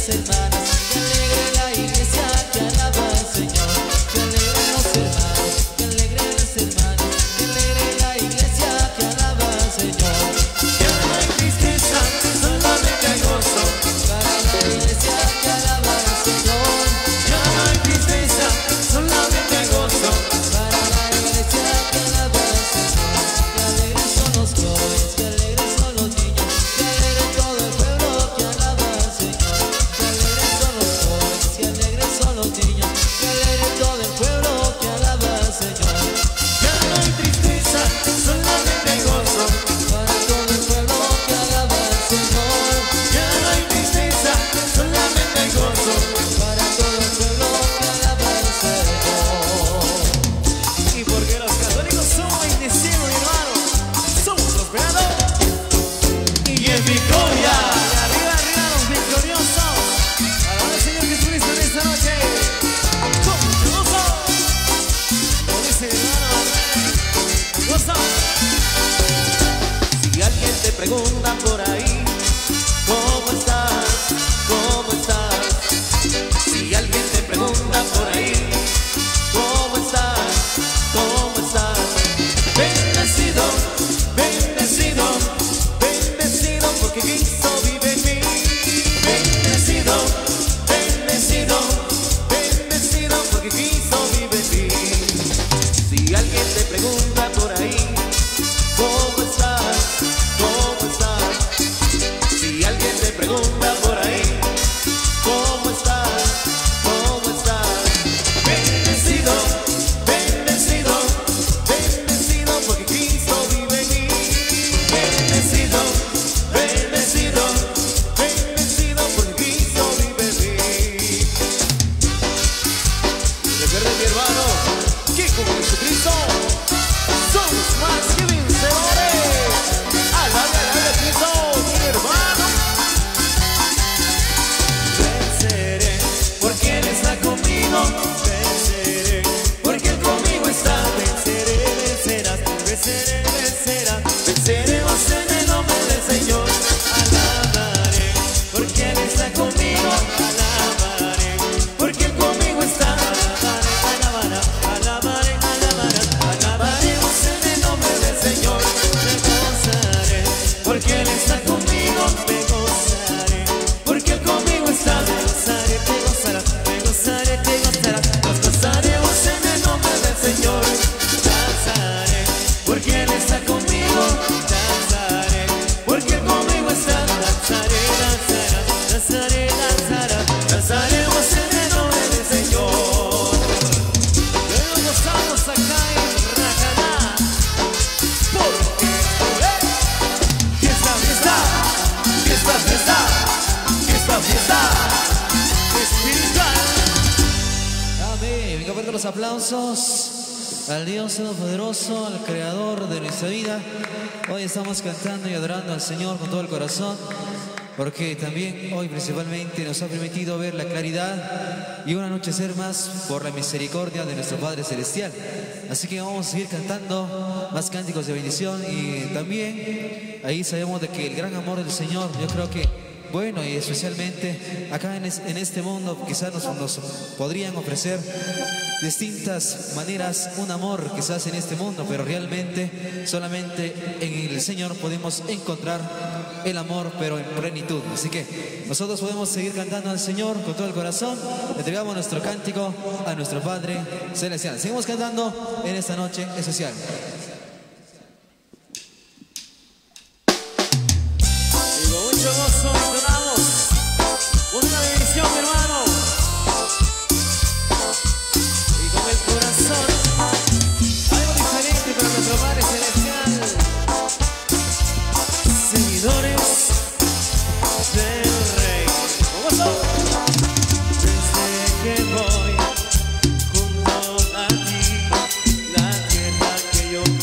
las hermanas, que alegre la iglesia que alaba al Señor. Que alegre los hermanos, que alegre las hermanas, que alegre la iglesia que alaba al Señor. Ya no hay tristeza, solamente hay gozo. Para la iglesia que alaba al Señor. Ya no hay tristeza, solamente hay gozo. Para la iglesia que alaba al Señor. Que alegres son los jóvenes, que alegres son los niños, que alegre todo el pueblo que alaba al Señor. Que alegres son los jóvenes, que alegres son los niños, que alegre todo el pueblo que alaba al Señor. Ya no hay tristeza, solamente hay gozo. Para todo el pueblo que alaba al Señor. Ya no hay tristeza, solamente hay gozo. Para todo el pueblo que alaba al Señor. Y porque los católicos son bendecidos, mi hermano, somos prosperados. Y en victoria. Y arriba, arriba los victoriosos. Alabado al Señor Jesucristo en esta noche. Con mucho gozo. Como dice mi hermano, gozo. Si alguien te pregunta por ahí, ¿cómo estás? ¿Cómo estás? Si alguien te pregunta por ahí, ¿cómo estás? ¿Cómo estás? Bendecido, bendecido, bendecido, porque Cristo vive en mí. Bendecido, bendecido, bendecido, porque Cristo vive en mí. Si alguien te pregunta por ahí, ¿cómo estás? ¿Cómo estás? Si alguien te pregunta por ahí, ¿cómo estás? ¿Cómo estás? Bendecido, bendecido, bendecido, porque Cristo vive en mí. Bendecido, bendecido, bendecido, porque Cristo vive en mí. Recuerda, mi hermano, que con Jesucristo somos más que vencedores. Alabe, alabe a Cristo, mi hermano. Venceré, porque Él está conmigo. Venceré, porque Él conmigo está. Venceré, vencerás, venceré, vencerás. Venceremos en el nombre del Señor. Alabaré, porque Él está conmigo. Alabaré, porque Él conmigo está. Alabaré, alabaré, alabaré, alabaremos en el nombre del Señor. Me gozaré, porque Él está conmigo. Me gozaré, porque Él conmigo está. Me gozaré, te gozarás, me gozaré, te gozarás. Nos gozaremos en el nombre del Señor. Danzaré, porque Él está conmigo. Danzaré, porque Él conmigo está. Danzaré, danzarás, danzaré, danzarás. Danzaremos en el nombre del Señor. Luego gozamos acá en Racaná, porque fiesta, fiesta, fiesta, fiesta, fiesta, fiesta espiritual. Amén. Venga, fuerte los aplausos al Dios Todopoderoso, al Creador de nuestra vida. Hoy estamos cantando y adorando al Señor con todo el corazón, porque también hoy principalmente nos ha permitido ver la claridad y un anochecer más por la misericordia de nuestro Padre Celestial. Así que vamos a seguir cantando más cánticos de bendición, y también ahí sabemos de que el gran amor del Señor, yo creo que, bueno, y especialmente acá en este mundo quizás nos podrían ofrecer distintas maneras un amor quizás en este mundo, pero realmente solamente en el Señor podemos encontrar el amor, pero en plenitud. Así que nosotros podemos seguir cantando al Señor con todo el corazón. Entregamos nuestro cántico a nuestro Padre Celestial. Seguimos cantando en esta noche especial. Y con mucho gozo entonamos una bendición, mi hermano. Y con el corazón algo diferente para nuestro Padre Celestial. Seguidores del Rey. Con gozo. Desde que voy junto a ti, la tierra que yo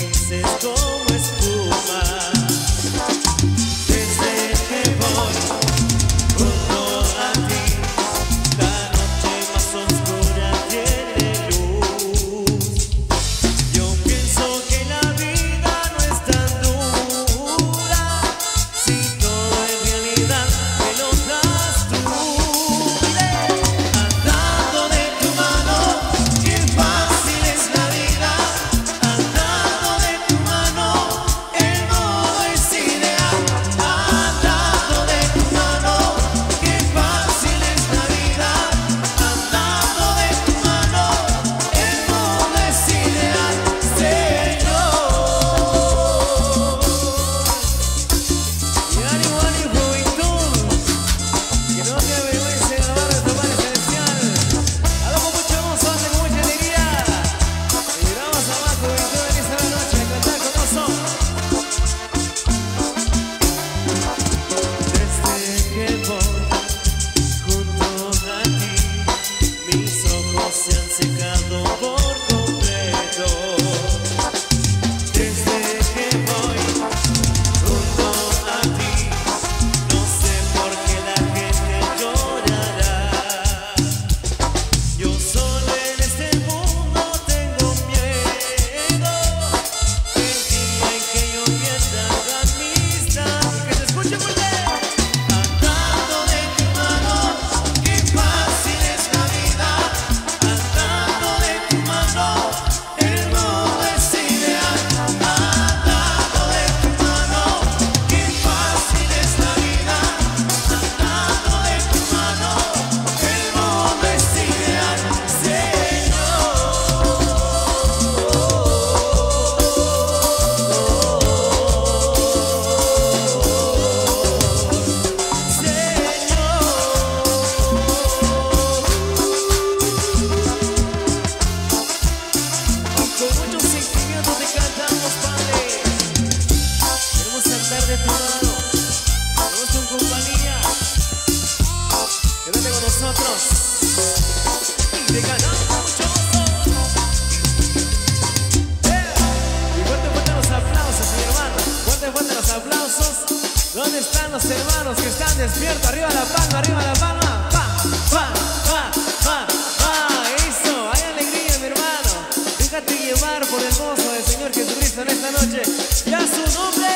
¿Dónde están los hermanos que están despiertos? Arriba la palma, arriba la palma. Pa, pa, pa, pa, pa. Eso, hay alegría, mi hermano. Déjate llevar por el gozo del Señor Jesucristo en esta noche. Y a su nombre,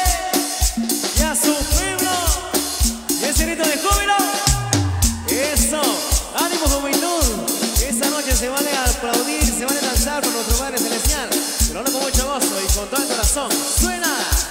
y a su pueblo. Y ese grito de júbilo. Eso, ánimo juventud. Esta noche se vale aplaudir, se vale danzar por nuestro Padre Celestial. Pero habla con mucho gozo y con todo el corazón. ¡Suena!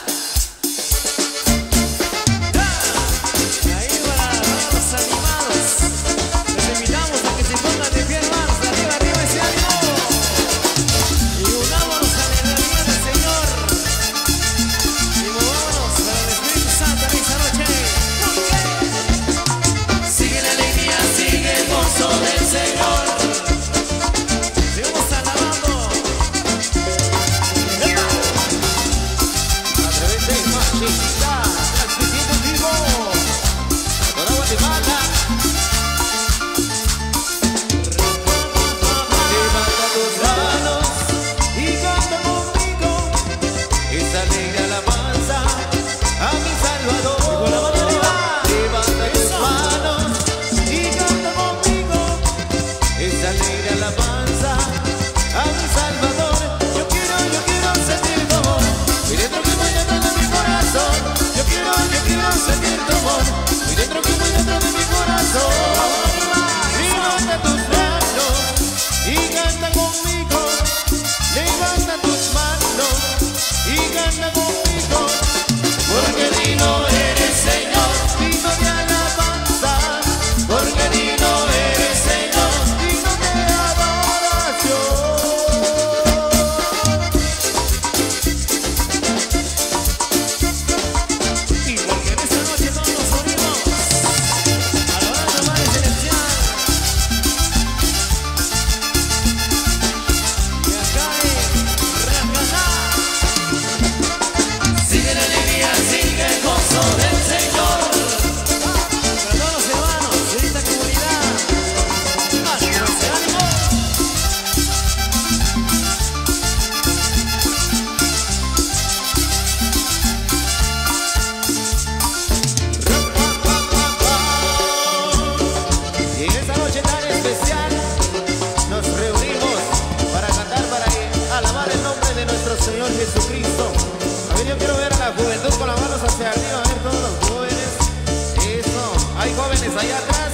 Señor Jesucristo. A ver, yo quiero ver a la juventud con las manos hacia arriba, a ver todos los jóvenes. Eso, hay jóvenes allá atrás,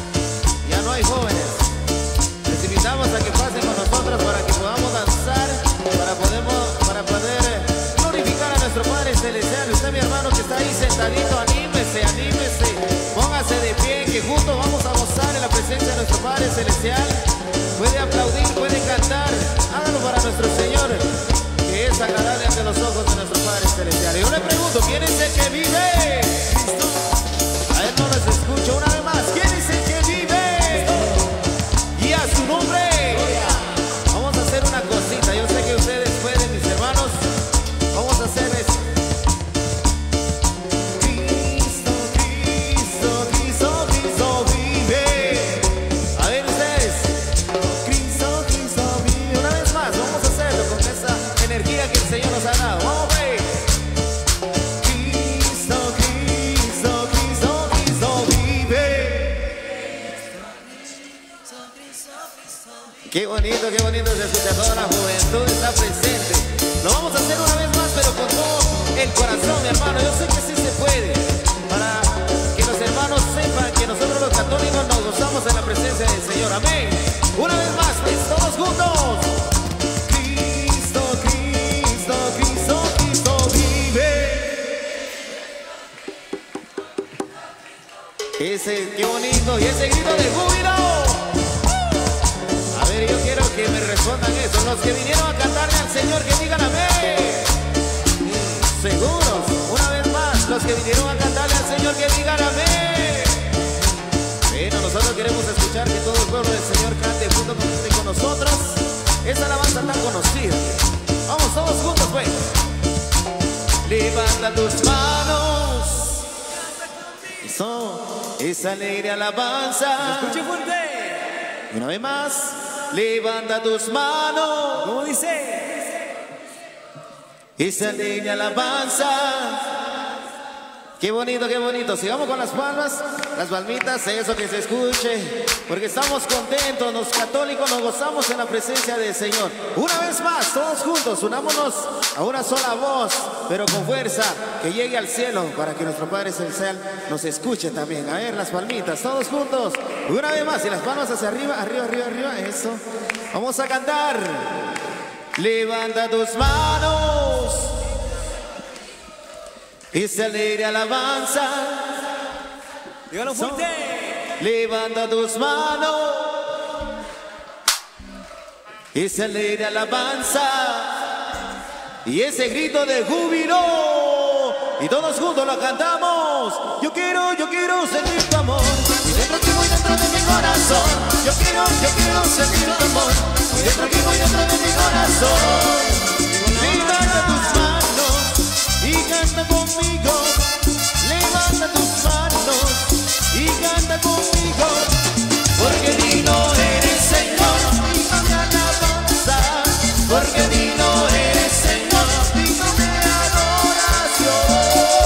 ya no hay jóvenes. Les invitamos a que pasen con nosotros para que podamos danzar, para poder glorificar a nuestro Padre Celestial. Usted, mi hermano, que está ahí sentadito, anímese, anímese, póngase de pie, que juntos vamos a gozar en la presencia de nuestro Padre Celestial. Puede aplaudir, puede cantar, hágalo para nuestro Señor, que es agradable ante los ojos de nuestro Padre Celestial. Y yo le pregunto, ¿quién es el que vive? A él no los escucho una vez más. ¿Quién? Qué bonito se escucha, toda la juventud está presente. Lo vamos a hacer una vez más, pero con todo el corazón, mi hermano. Yo sé que sí se puede. Para que los hermanos sepan que nosotros los católicos nos gozamos en la presencia del Señor. Amén. Una vez más, pues, todos juntos. Cristo, Cristo, Cristo, Cristo vive. Qué bonito, y ese grito de júbilo. A ver, yo quiero que me respondan eso. Los que vinieron a cantarle al Señor, que digan amén. Seguros, una vez más, los que vinieron a cantarle al Señor, que digan amén. Bueno, nosotros queremos escuchar que todo el pueblo del Señor cante junto con nosotros esa alabanza tan conocida. Vamos todos juntos, pues. Levanta tus manos. Eso, esa alegre alabanza. Escuche fuerte. Una vez más, levanta tus manos. ¿Cómo dice? Esa alegre alabanza. Qué bonito, qué bonito. Sigamos con las palmas, las palmitas, eso que se escuche. Porque estamos contentos, los católicos nos gozamos en la presencia del Señor. Una vez más, todos juntos, unámonos a una sola voz, pero con fuerza, que llegue al cielo para que nuestro Padre Celestial nos escuche también. A ver, las palmitas, todos juntos. Una vez más, y las palmas hacia arriba, arriba, arriba, arriba, eso. Vamos a cantar. Levanta tus manos. Esa alegre alabanza. Dígalo fuerte. Levanta tus manos. Esa alegre alabanza. Y ese grito de júbilo. Y todos juntos lo cantamos. Yo quiero sentir tu amor. Y dentro que voy dentro de mi corazón. Yo quiero sentir tu amor. Y dentro que voy dentro de mi corazón. Levanta tus manos y canta conmigo. Levanta tus manos y canta conmigo. Porque digno eres, Señor, digno de alabanza. Porque digno eres, Señor, digno de adoración.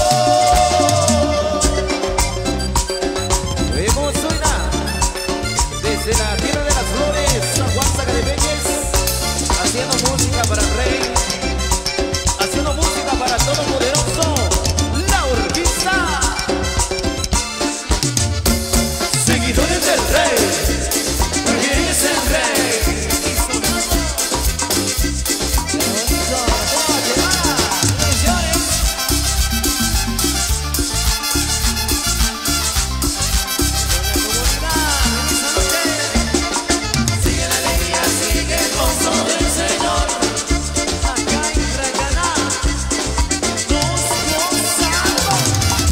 Oye, ¿cómo suena? Desde la tierra de las flores, San Juan Zacatepeques, haciendo música para el Rey. Haciendo música para Todopoderoso, la orquesta. Seguidores del Rey, porque Él es el Rey. Sigue la alegría, sigue el gozo del Señor. Acá en Racaná nos gozamos.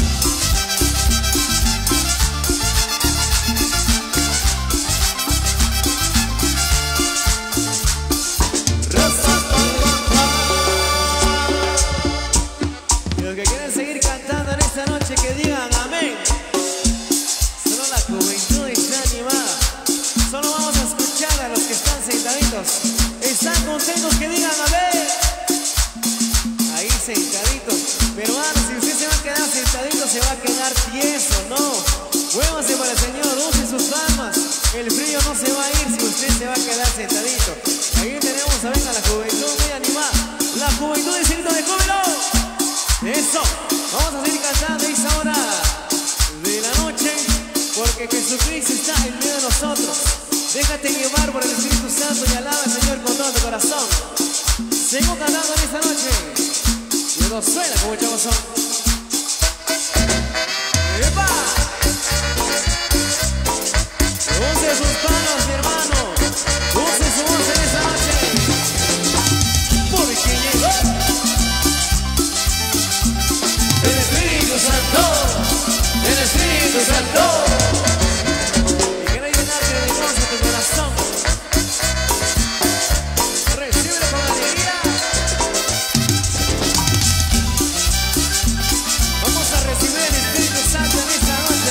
Y los que quieren seguir cantando en esta noche, que digan amén. Solo la juventud está animada. Solo vamos a escuchar a los que están sentaditos. ¿Están contentos? Que digan amén. Ahí sentaditos. Pero si usted se va a quedar sentadito, se va a quedar tieso, ¿no? Muévase para el Señor, use sus palmas. El frío no se va a ir si usted se va a quedar sentadito. Ahí tenemos a ver a la juventud muy animada. La juventud es grito de júbilo. Eso, vamos a seguir cantando a esa hora de la noche, porque Jesucristo está en medio de nosotros. Déjate llevar por el Espíritu Santo y alaba al Señor con todo tu corazón. Seguimos cantando en esta noche. Y no suena como mucha emoción. ¡Epa! Use sus manos, mi hermano. Use su voz en esta noche. Porque llegó el Espíritu Santo. El Espíritu Santo. Y quiero llenarte de gozo tu corazón. Recíbelo con alegría. Vamos a recibir el Espíritu Santo en esta noche.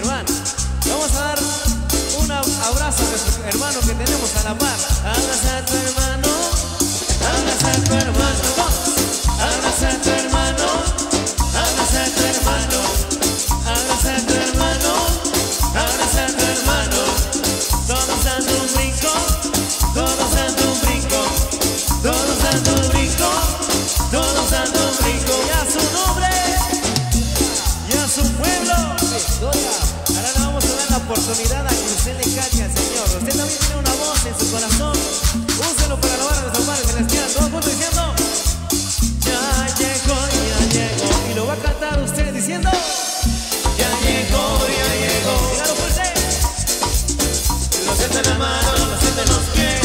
Jordán. Vamos a dar un abrazo a nuestro hermano que tenemos a la par. Abraza a tu hermano, abraza a tu hermano, abraza a tu hermano, abraza a tu hermano, abraza a tu hermano, abraza a tu hermano. Todos dando un brinco, todos dando un brinco, todos dando un brinco, todos dando un brinco. Y a su nombre, y a su pueblo. Ahora le vamos a dar la oportunidad a que usted le cante al Señor. Usted también tiene una voz en su corazón. Úselo para alabar a nuestro Padre Celestial. Todos juntos diciendo: ya llegó, ya llegó. Y lo va a cantar usted diciendo: ya llegó, ya llegó. Dígalo fuerte. Lo siento en la mano, lo siento en los pies.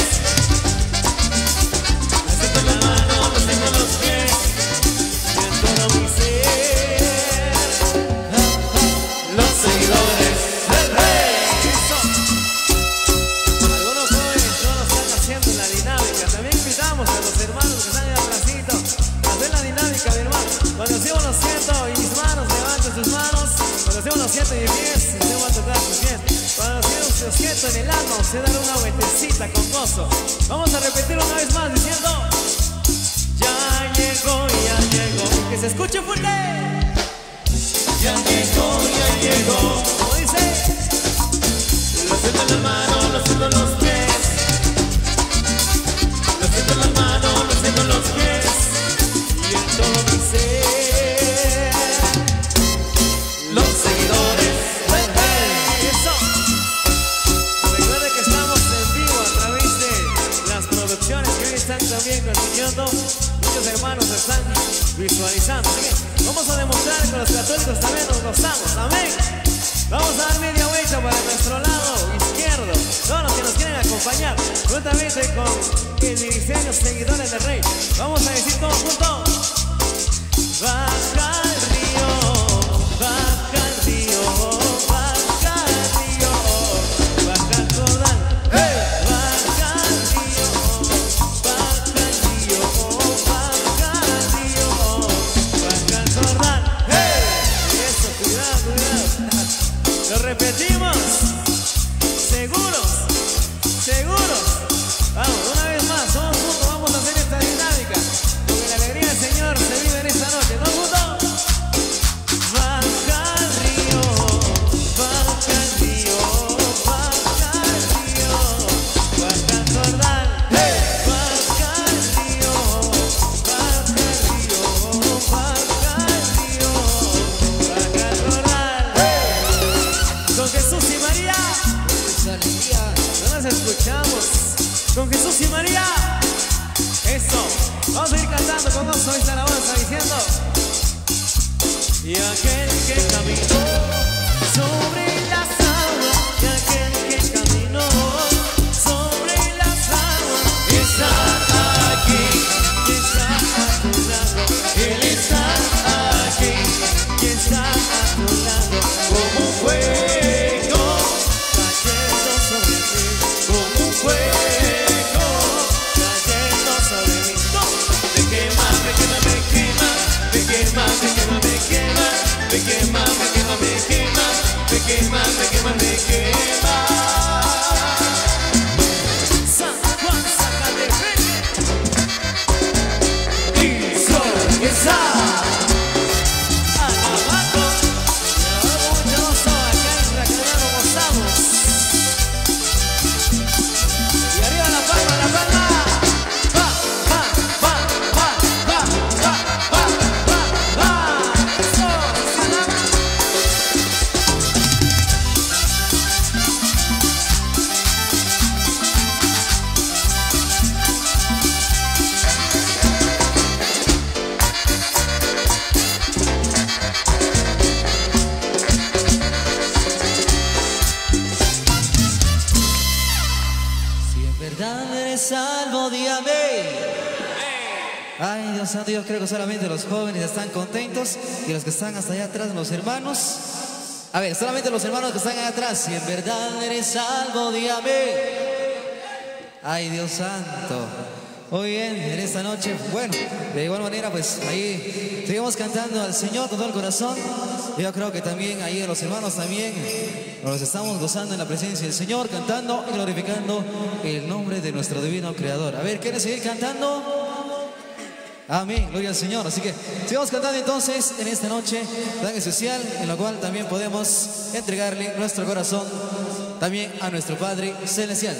Lo siento en la mano, lo siento en los pies. Y en todo mi ser, los seguidores del Rey. Eso. Algunos jóvenes no lo están haciendo en la dinámica. También invitamos a los hermanos que están en atrásito a hacer la dinámica, mi hermano. Cuando decimos lo siento y mis manos, levanten sus manos. Cuando decimos lo siento y mis pies, usted va a tocar sus pies. Cuando decimos lo siento en el alma, usted dará una vueltecita con gozo. Vamos a repetir una vez más diciendo: ya llegó, ya llegó. Que se escuche fuerte. Ya llegó, ya llegó. Como dice: lo siento en la mano, lo siento en los pies. Lo siento en la mano, lo siento en los pies. Y en todo mi ser, los seguidores del Rey. Eso. Recuerde que estamos en vivo a través de las producciones que hoy están también consiguiendo. Muchos hermanos están visualizando. Así que vamos a demostrar que los católicos también nos gozamos. Amén. Vamos a dar media vuelta para nuestro lado izquierdo. Todos los que nos quieren acompañar, juntamente con el ministerio Seguidores del Rey. Vamos a decir todos juntos: baja el río, baja el río, baja el río, baja el Jordán. Baja el río, baja el río, baja el río, baja el Jordán. Eso, cuidado, cuidado. Lo repetimos. Seguros, seguros. Vamos, una vez más, todos juntos vamos a hacer esta dinámica. Porque la alegría del Señor se vive en esta noche. ¿Todos juntos? Baja el río, baja el río, baja el río, baja el Jordán. Baja el río, baja el río, baja el río, baja el Jordán. Con Jesús y María. No nos escuchamos. Con Jesús y María. Eso. Vamos a ir cantando con gozo esta alabanza diciendo: y aquel que caminó sobre las aguas, y aquel que caminó sobre las aguas, está aquí, y está a tu lado. Él está aquí, y está a tu lado, como un fuego cayendo sobre mí, como un fuego cayendo sobre mí. Me quema, me quema, me quema, me quema, me quema, me quema, me quema, me quema, me quema, me quema, me quema, me quema. San Juan, Zacatepec. Y soy esa. Alabando, y ahora mucho gozo acá en Racariano gozamos. Y arriba la palma, la palma. Va, va, va, va, va, va, va, va, va. Eso, salama. Si en verdad eres salvo, dígame. Ay, Dios santo, yo creo que solamente los jóvenes están contentos y los que están hasta allá atrás, los hermanos. A ver, solamente los hermanos que están allá atrás. Si en verdad eres salvo, dígame. Ay, Dios santo. Muy bien, en esta noche, bueno, de igual manera, pues ahí seguimos cantando al Señor con todo el corazón. Yo creo que también ahí los hermanos también nos estamos gozando en la presencia del Señor, cantando y glorificando el nombre de nuestro divino Creador. A ver, ¿quieren seguir cantando? Amén, gloria al Señor. Así que sigamos cantando entonces en esta noche tan especial, en la cual también podemos entregarle nuestro corazón también a nuestro Padre Celestial.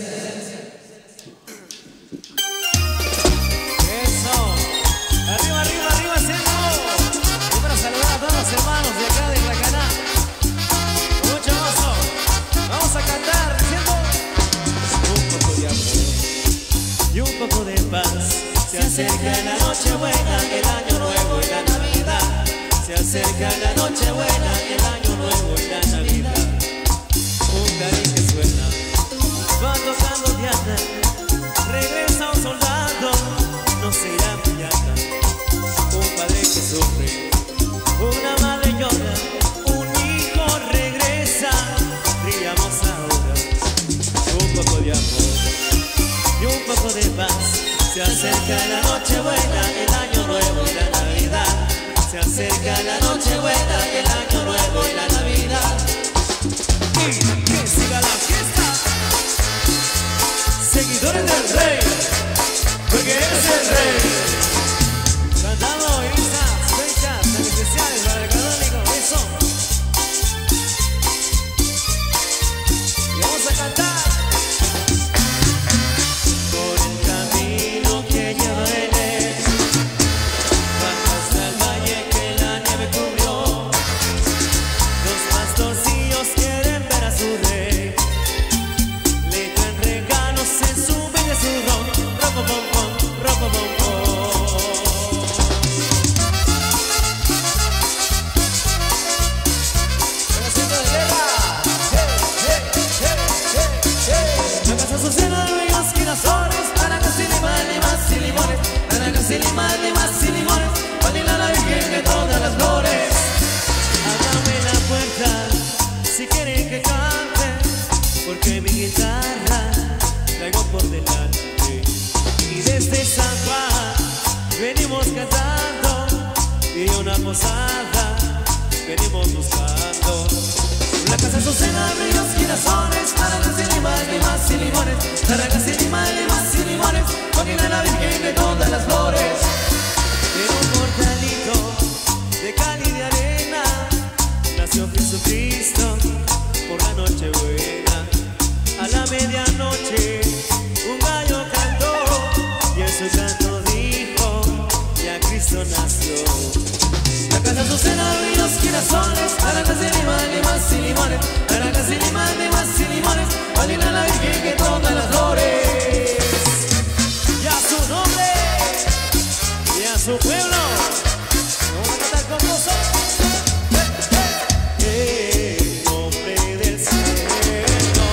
Arriba, arriba, arriba, Señor. Y para saludar a todos los hermanos de acá de Tlacaná. Con mucho gozo. Vamos a cantar diciendo: un poco de amor y un poco de paz. Se acerca la noche buena, el año nuevo y la Navidad. Se acerca la noche buena, el año nuevo y la Navidad. Un tarín que suena, va tocando Diana. Regresa un soldado, no se irá mañana. Un padre que sufre, una madre llora, un hijo regresa. Brillamos ahora, un poco de amor y un poco de paz. Se acerca la noche buena, el año nuevo y la Navidad. Se acerca la noche buena, el año nuevo y la Navidad. Y que siga la fiesta. Seguidores del Rey, porque eres el Rey. Cantando en estas fechas tan especiales para el católico, eso. Y vamos a cantar. Por el camino que lleva él, baja hasta el valle que la nieve cubrió. Los pastorcillos quieren ver a su rey. Le traen regalos en su bella su ron. Ropo pom pom, ropo pom pom. La casa Azucena de bellos girasoles, naranjas y limas y limones, naranjas y limas y limones, vanilla la Virgen de todas las flores. Ábrame la puerta si quieren que cante, porque mi guitarra traigo por delante. Y desde San Juan venimos cantando, y una posada venimos buscando. La casa Azucena de bellos girasoles, naranjas y limas y limones, naranjas y limas y limones, vanilla la Virgen de todas las flores. En un portalito de cal y de arena nació Jesucristo por la noche buena. A la medianoche un gallo cantó y en su canto dijo: ya Cristo nació. La casa Azucena de bellos girasoles, naranjas y limas y limones, naranjas y limas y limones, vanilla la Virgen de todas las flores. Y a su nombre y a su pueblo vamos a cantar con nosotros. En nombre del cielo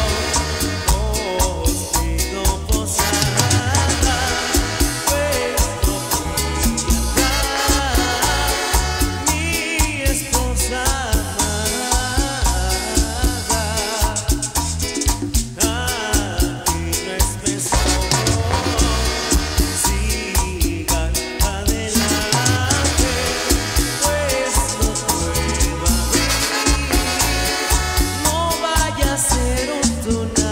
os pido posada, pues no fui acá mi esposa amada. Aquí no es mejor, sigan adelante, pues no puedo abrir, no vaya a ser un tunante.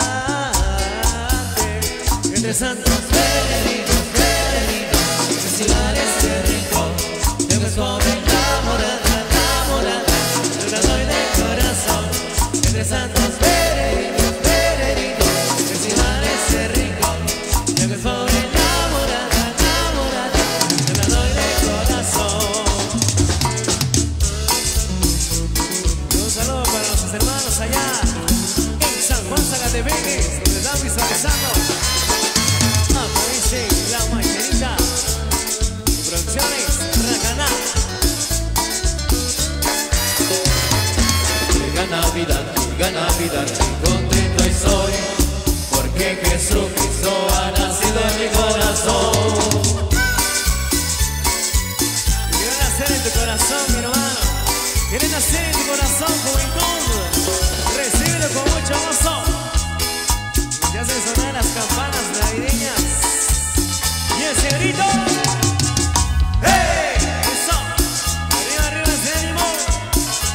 Entre santos peregrinos, festivales de rincón, yo me sobre enamorada, yo la doy de corazón. Entre santos peregrinos, festivales de rincón, yo me sobre enamorada, yo la doy de corazón. Un saludo para nuestros hermanos allá en San Juan Zacatepeques, donde están visualizando. Aparece la mañanita, Producciones Tlacaná. Llega Navidad, contento estoy, porque Jesucristo ha nacido en mi corazón. Quiere nacer en tu corazón, mi hermano. Quiere nacer en tu corazón, juventud. Recíbelo con mucho gozo. Y hacen sonar las campanas navideñas. Y ese grito. ¡Hey! Eso. Arriba, arriba, ese ánimo.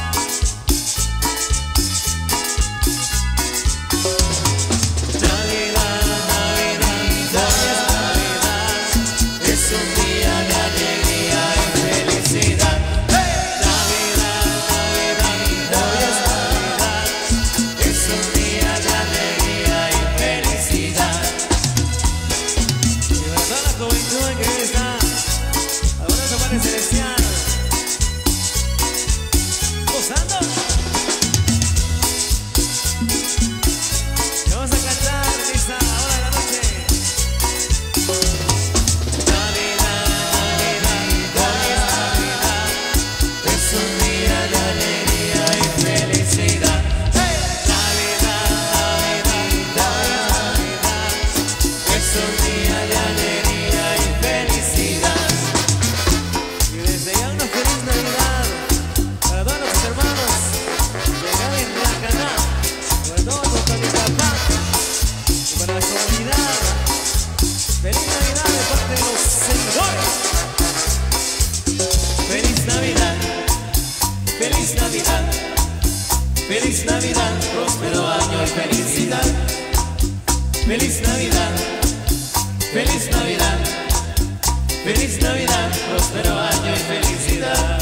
Feliz Navidad, próspero año y felicidad. Feliz Navidad, feliz Navidad, feliz Navidad, próspero año y felicidad.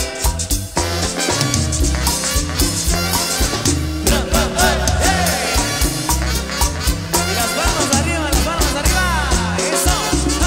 Y las palmas arriba, las palmas arriba. Eso.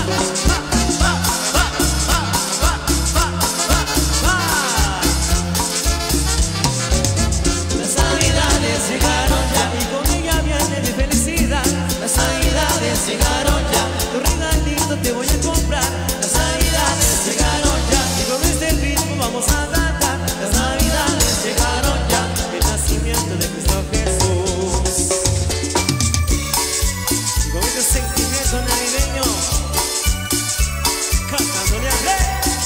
Las navidades llegaron ya y con ella viene mi felicidad. Las navidades llegaron ya, tu regalito te voy a comprar. Las navidades llegaron ya y con este ritmo vamos a cantar. Las navidades llegaron ya, el nacimiento de Cristo Jesús. Y con este sentimiento navideño, cantándole a Rey.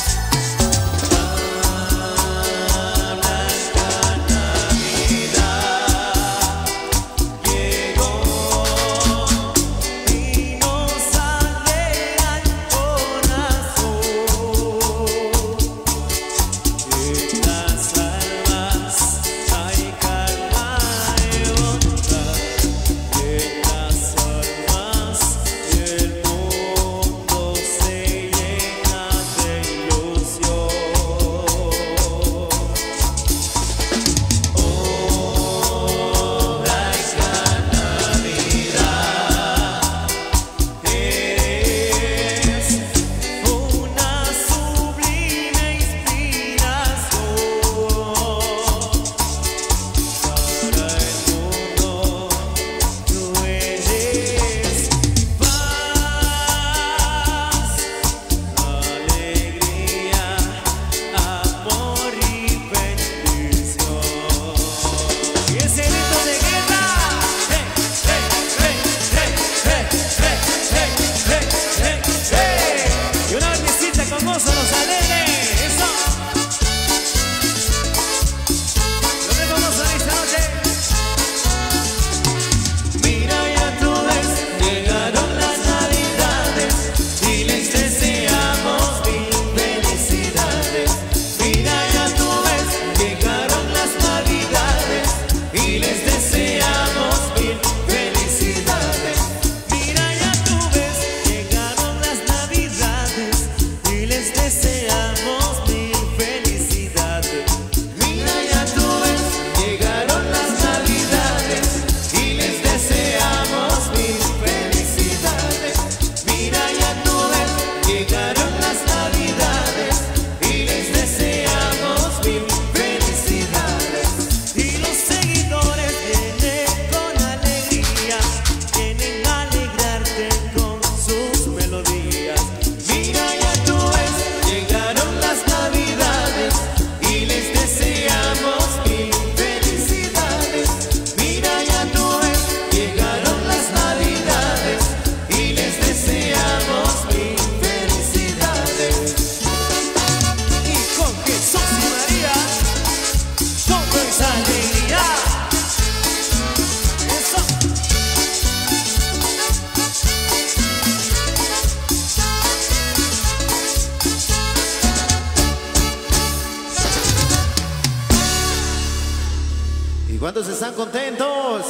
¿Cuántos están contentos?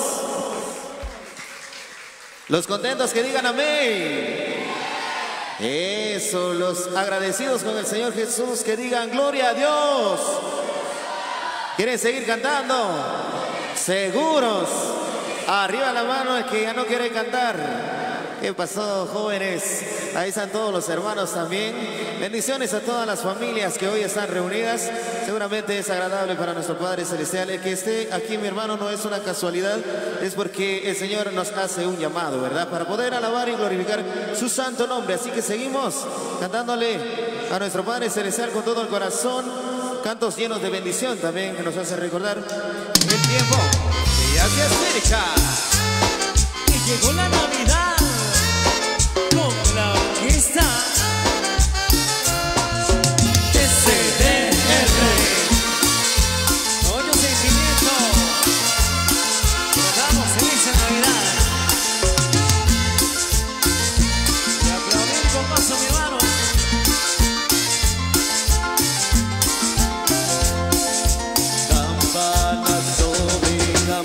Los contentos que digan amén. Eso, los agradecidos con el Señor Jesús que digan gloria a Dios. ¿Quieren seguir cantando? ¿Seguros? Arriba la mano el que ya no quiere cantar. ¿Qué pasó, jóvenes? Ahí están todos los hermanos también. Bendiciones a todas las familias que hoy están reunidas. Seguramente es agradable para nuestro Padre Celestial. El que esté aquí, mi hermano, no es una casualidad. Es porque el Señor nos hace un llamado, ¿verdad? Para poder alabar y glorificar su santo nombre. Así que seguimos cantándole a nuestro Padre Celestial con todo el corazón. Cantos llenos de bendición también que nos hace recordar el tiempo que ya se acerca. Y llegó la Navidad con la orquesta SDR. Hoy un sentimiento. Damos feliz Navidad. Y aplaudir con paso, mi hermano. Campanas domingan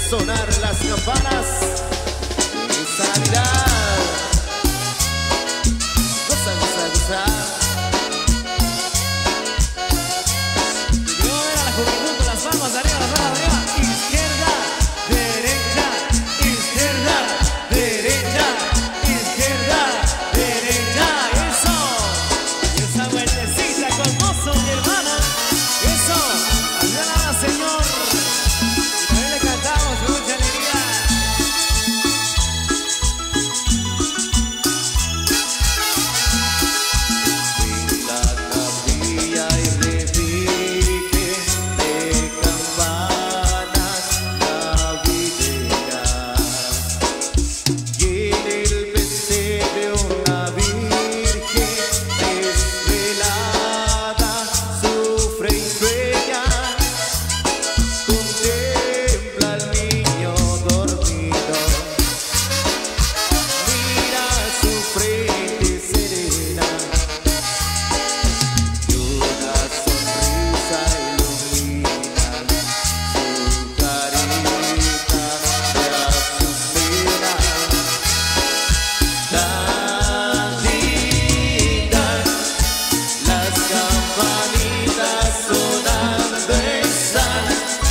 sonar las campanas esta Navidad. Goza, goza, goza. Yo era la juventud con las palmas arriba, las palmas arriba. Izquierda, derecha, izquierda, derecha, izquierda, derecha. Eso. Y esa vueltecita con gozo, mi hermano. Eso. Ayúdala, Señor. Y hoy le cantamos con mucha alegría. En la capilla y repique de campanas navideñas, y en el pesebre una virgen desvelada sufre y sueña, contempla al niño dormido, mira su frente serena y una sonrisa ilumina su carita de azucena. Tan lindas las campanitas sonando están,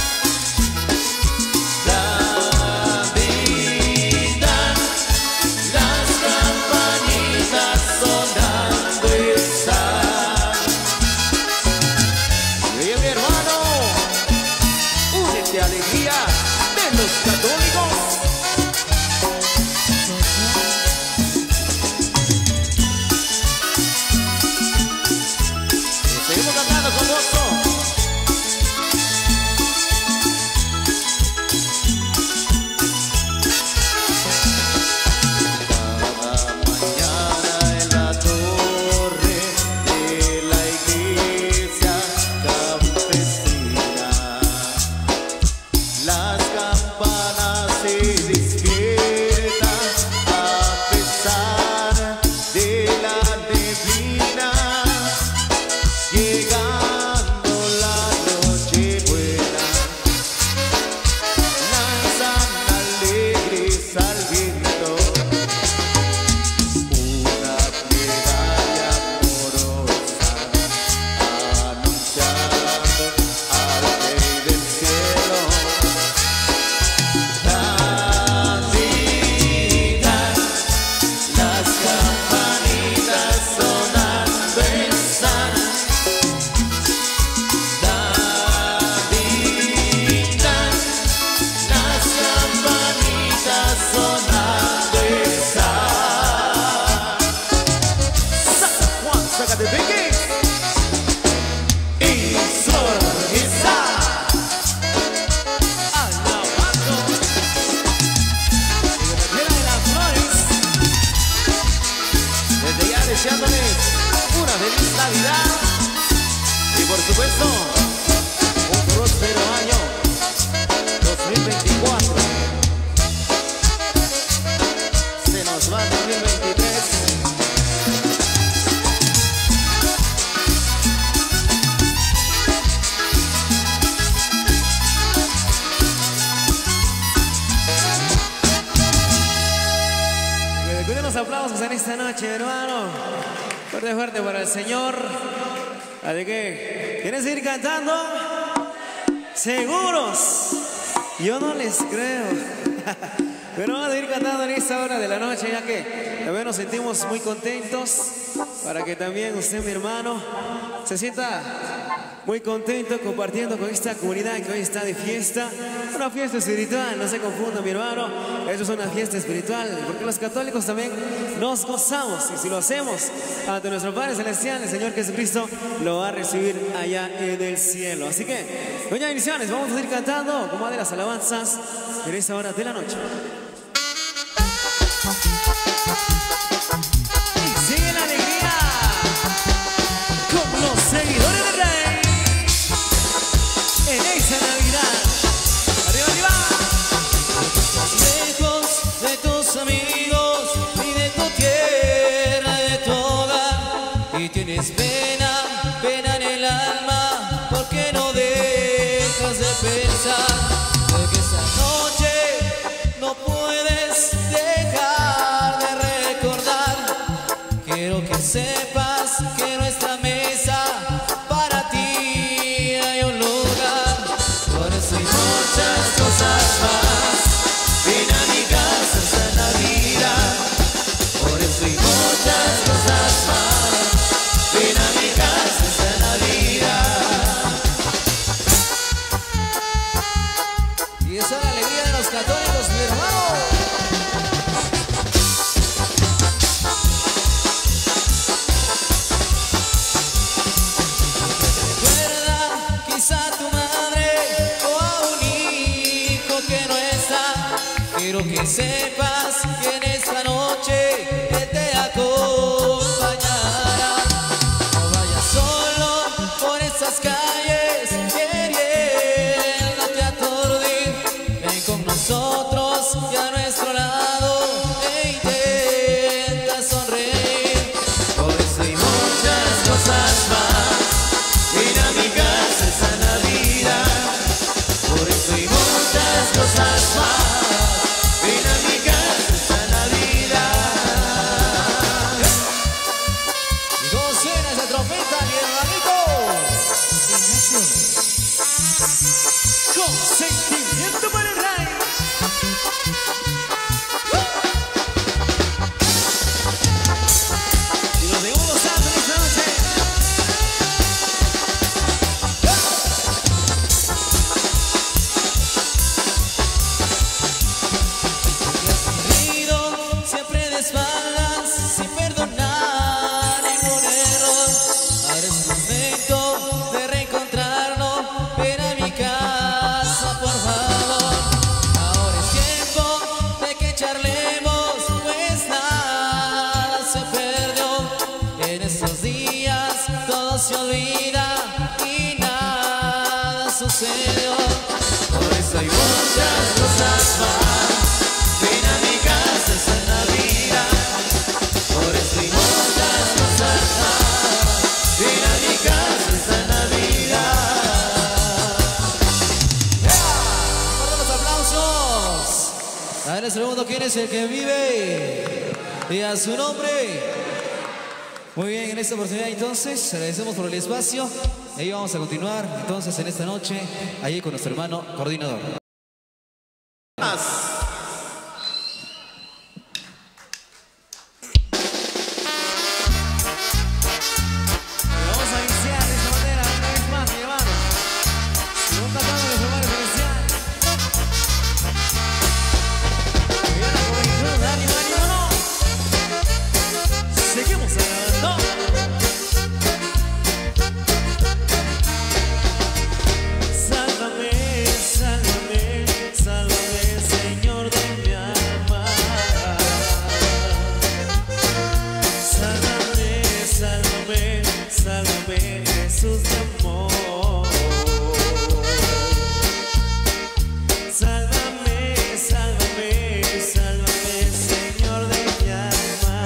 tan lindas las campanitas sonando están. Oye, mi hermano, únete a alegría de los católicos. Y seguimos cantando con gozo. Cada mañana en la torre de la iglesia campesina, las campanas se despiertan a pesar de la neblina, llegando la noche buena, lanzan alegres al viento una plegaria amorosa, anunciando al Rey del cielo. Tan lindas las campanitas sonando están, tan lindas las campanitas sonando están. Santa Juan, Zacatepec y Sor está alabando. Y la tierra de las flores. Desde ya deseándoles una feliz Navidad y por supuesto un próspero año 2024. Se nos va el 2023. Cuiden los aplausos en esta noche, hermano. Fuerte, fuerte para el Señor. Así que, ¿quieren seguir cantando? ¿Seguros? Yo no les creo. Pero vamos a seguir cantando en esta hora de la noche, ya que también nos sentimos muy contentos. Para que también usted, mi hermano, se sienta muy contento compartiendo con esta comunidad que hoy está de fiesta. Una fiesta espiritual, no se confunda, mi hermano. Eso es una fiesta espiritual, porque los católicos también nos gozamos. Y si lo hacemos ante nuestro Padre Celestial, el Señor Jesucristo lo va a recibir allá en el cielo. Así que, doña Bendiciones, vamos a ir cantando como de las alabanzas en esta hora de la noche. Y sigue la alegría con los seguidores del Rey en esta Navidad. ¡Arriba, arriba! Lejos de tus amigos y de tu tierra y de tu hogar, y tienes pena, pena en el alma, porque no dejas de pensar de que esta noche quizá a tu madre o a un hijo que no está. Quiero que sepas que en esta noche Él te acompañará. No vayas solo por esas calles queriéndote aturdir. Ven con nosotros y a nuestro lado e intenta sonreír. Por eso hay muchas cosas más. Ven a mi casa esta Navidad. Por eso hay muchas cosas más. Ven a mi casa esta Navidad. Y cómo suena esa trompeta, mi hermanito Ignacio. Con sentimiento para el rey. Y nos seguimos gozando en esta noche. Siempre de espaldas, sin perdonar ningún error. Ahora es momento de reencontrarnos. Ven a mi casa, por favor. Ahora es tiempo de que charlemos, pues nada se perdió. En estos días todo se olvida y nada sucedió. Por eso hay muchas cosas más. Ven a mi casa esta Navidad. Por eso hay muchas cosas más. Ven a mi casa esta Navidad. ¡Fuerte los aplausos! A ver, nuestro mundo, ¿quién es el que vive? Y a su nombre. Muy bien, en esta oportunidad entonces agradecemos por el espacio. Y vamos a continuar entonces en esta noche allí con nuestro hermano coordinador. Vamos a iniciar de esta manera una vez más, mi hermano. Según cantando los hermanos celestial. Y ahora comenzamos, ánimo, ánimo, no. Seguimos grabando. Sálvame, sálvame, sálvame, Señor de mi alma. Sálvame, sálvame, sálvame, Jesús de amor. Sálvame, sálvame, sálvame, Señor de mi alma.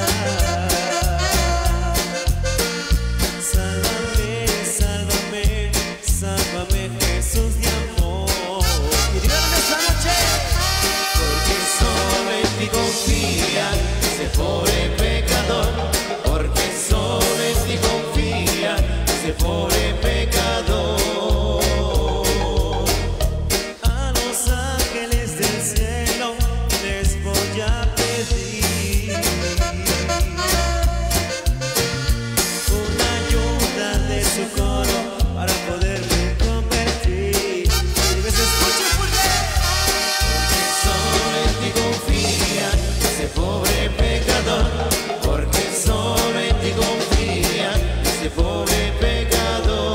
Sálvame, sálvame, sálvame, Jesús de amor. Y díganme esta noche. Porque solo en ti confía ese pobre pecador. Porque solo en ti confía ese pobre pecador. A los ángeles del cielo les voy a pedir una ayuda de su coro para poderme convertir. Y me escucha porque solo en ti confía ese pobre pecador. Porque solo en ti confía ese pobre pecador.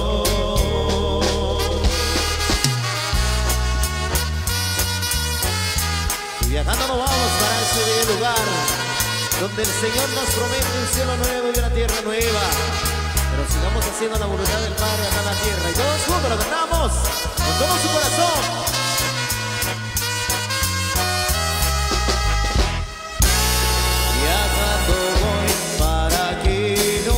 Y viajando nos vamos para ese bello lugar donde el Señor nos promete un cielo nuevo y una tierra nueva. Pero sigamos haciendo la voluntad del Padre acá en la tierra. Y todos juntos lo cantamos con todo su corazón. Viajando voy para aquel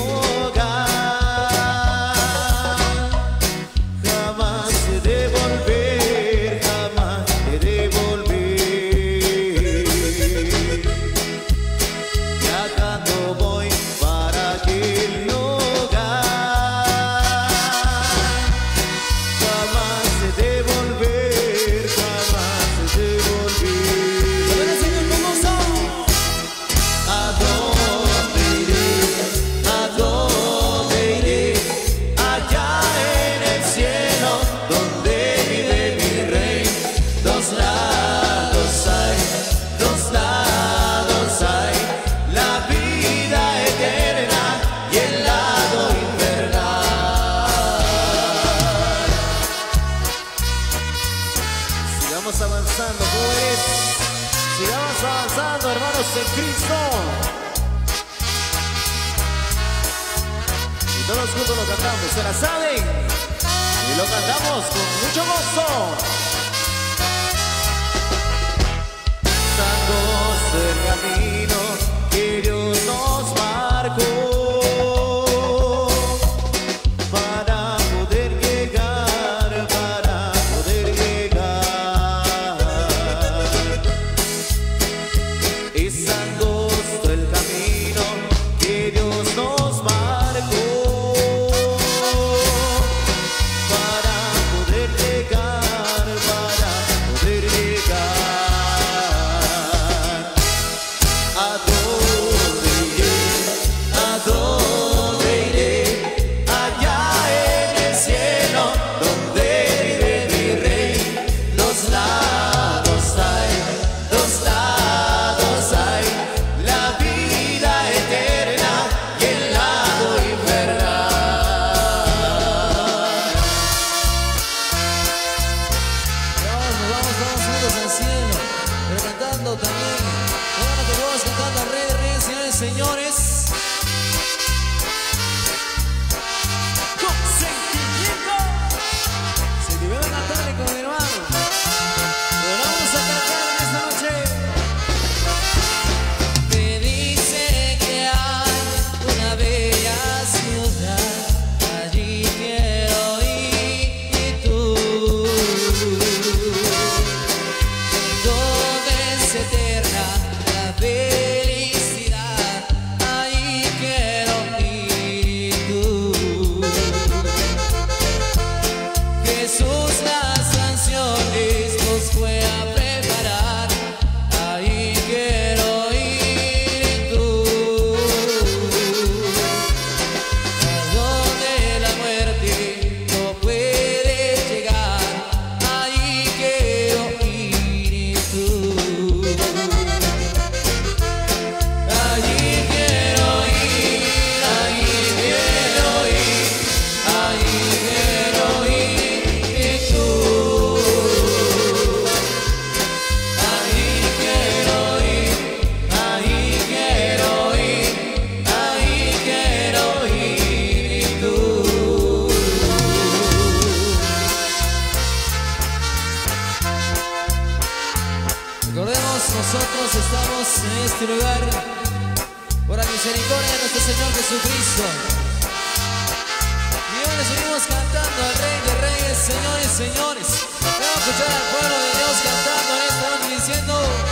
hogar. Jamás he de volver, jamás he de volver. Viajando voy para aquel hogar. Jamás he de volver. avanzando, jóvenes. Sigamos avanzando, hermanos en Cristo. Y todos juntos lo cantamos, se la saben. Y lo cantamos con mucho gozo. Tan gozo el camino que Dios nos marcó. Nosotros estamos en este lugar por la misericordia de nuestro Señor Jesucristo. Y hoy les venimos cantando al Rey de Reyes, señores, señores. Vamos a escuchar al pueblo de Dios cantando en esta noche diciendo: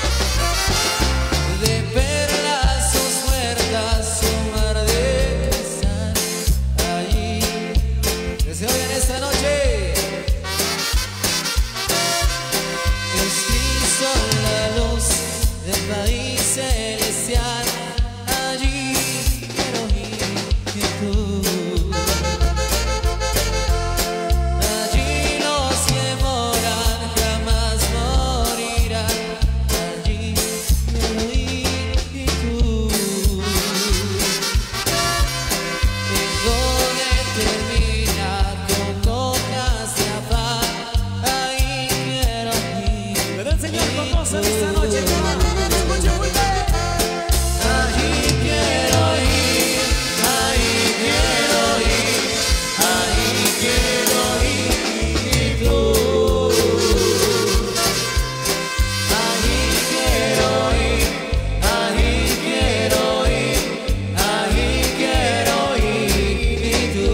de perlas sus muertas, su mar de cristal, allí que se oiga en esta noche. Es Cristo la luz del país celestial, allí quiero ir y tú. Allí los que moran jamás morirán, allí quiero ir y tú. En donde termina con hojas de afán, ahí quiero ir. Pero el Señor conoce esta noche, hermano. Escucha muy bien. Allí quiero ir, ahí quiero ir, ahí quiero ir y tú. Allí quiero ir, ahí quiero ir, ahí quiero ir y tú.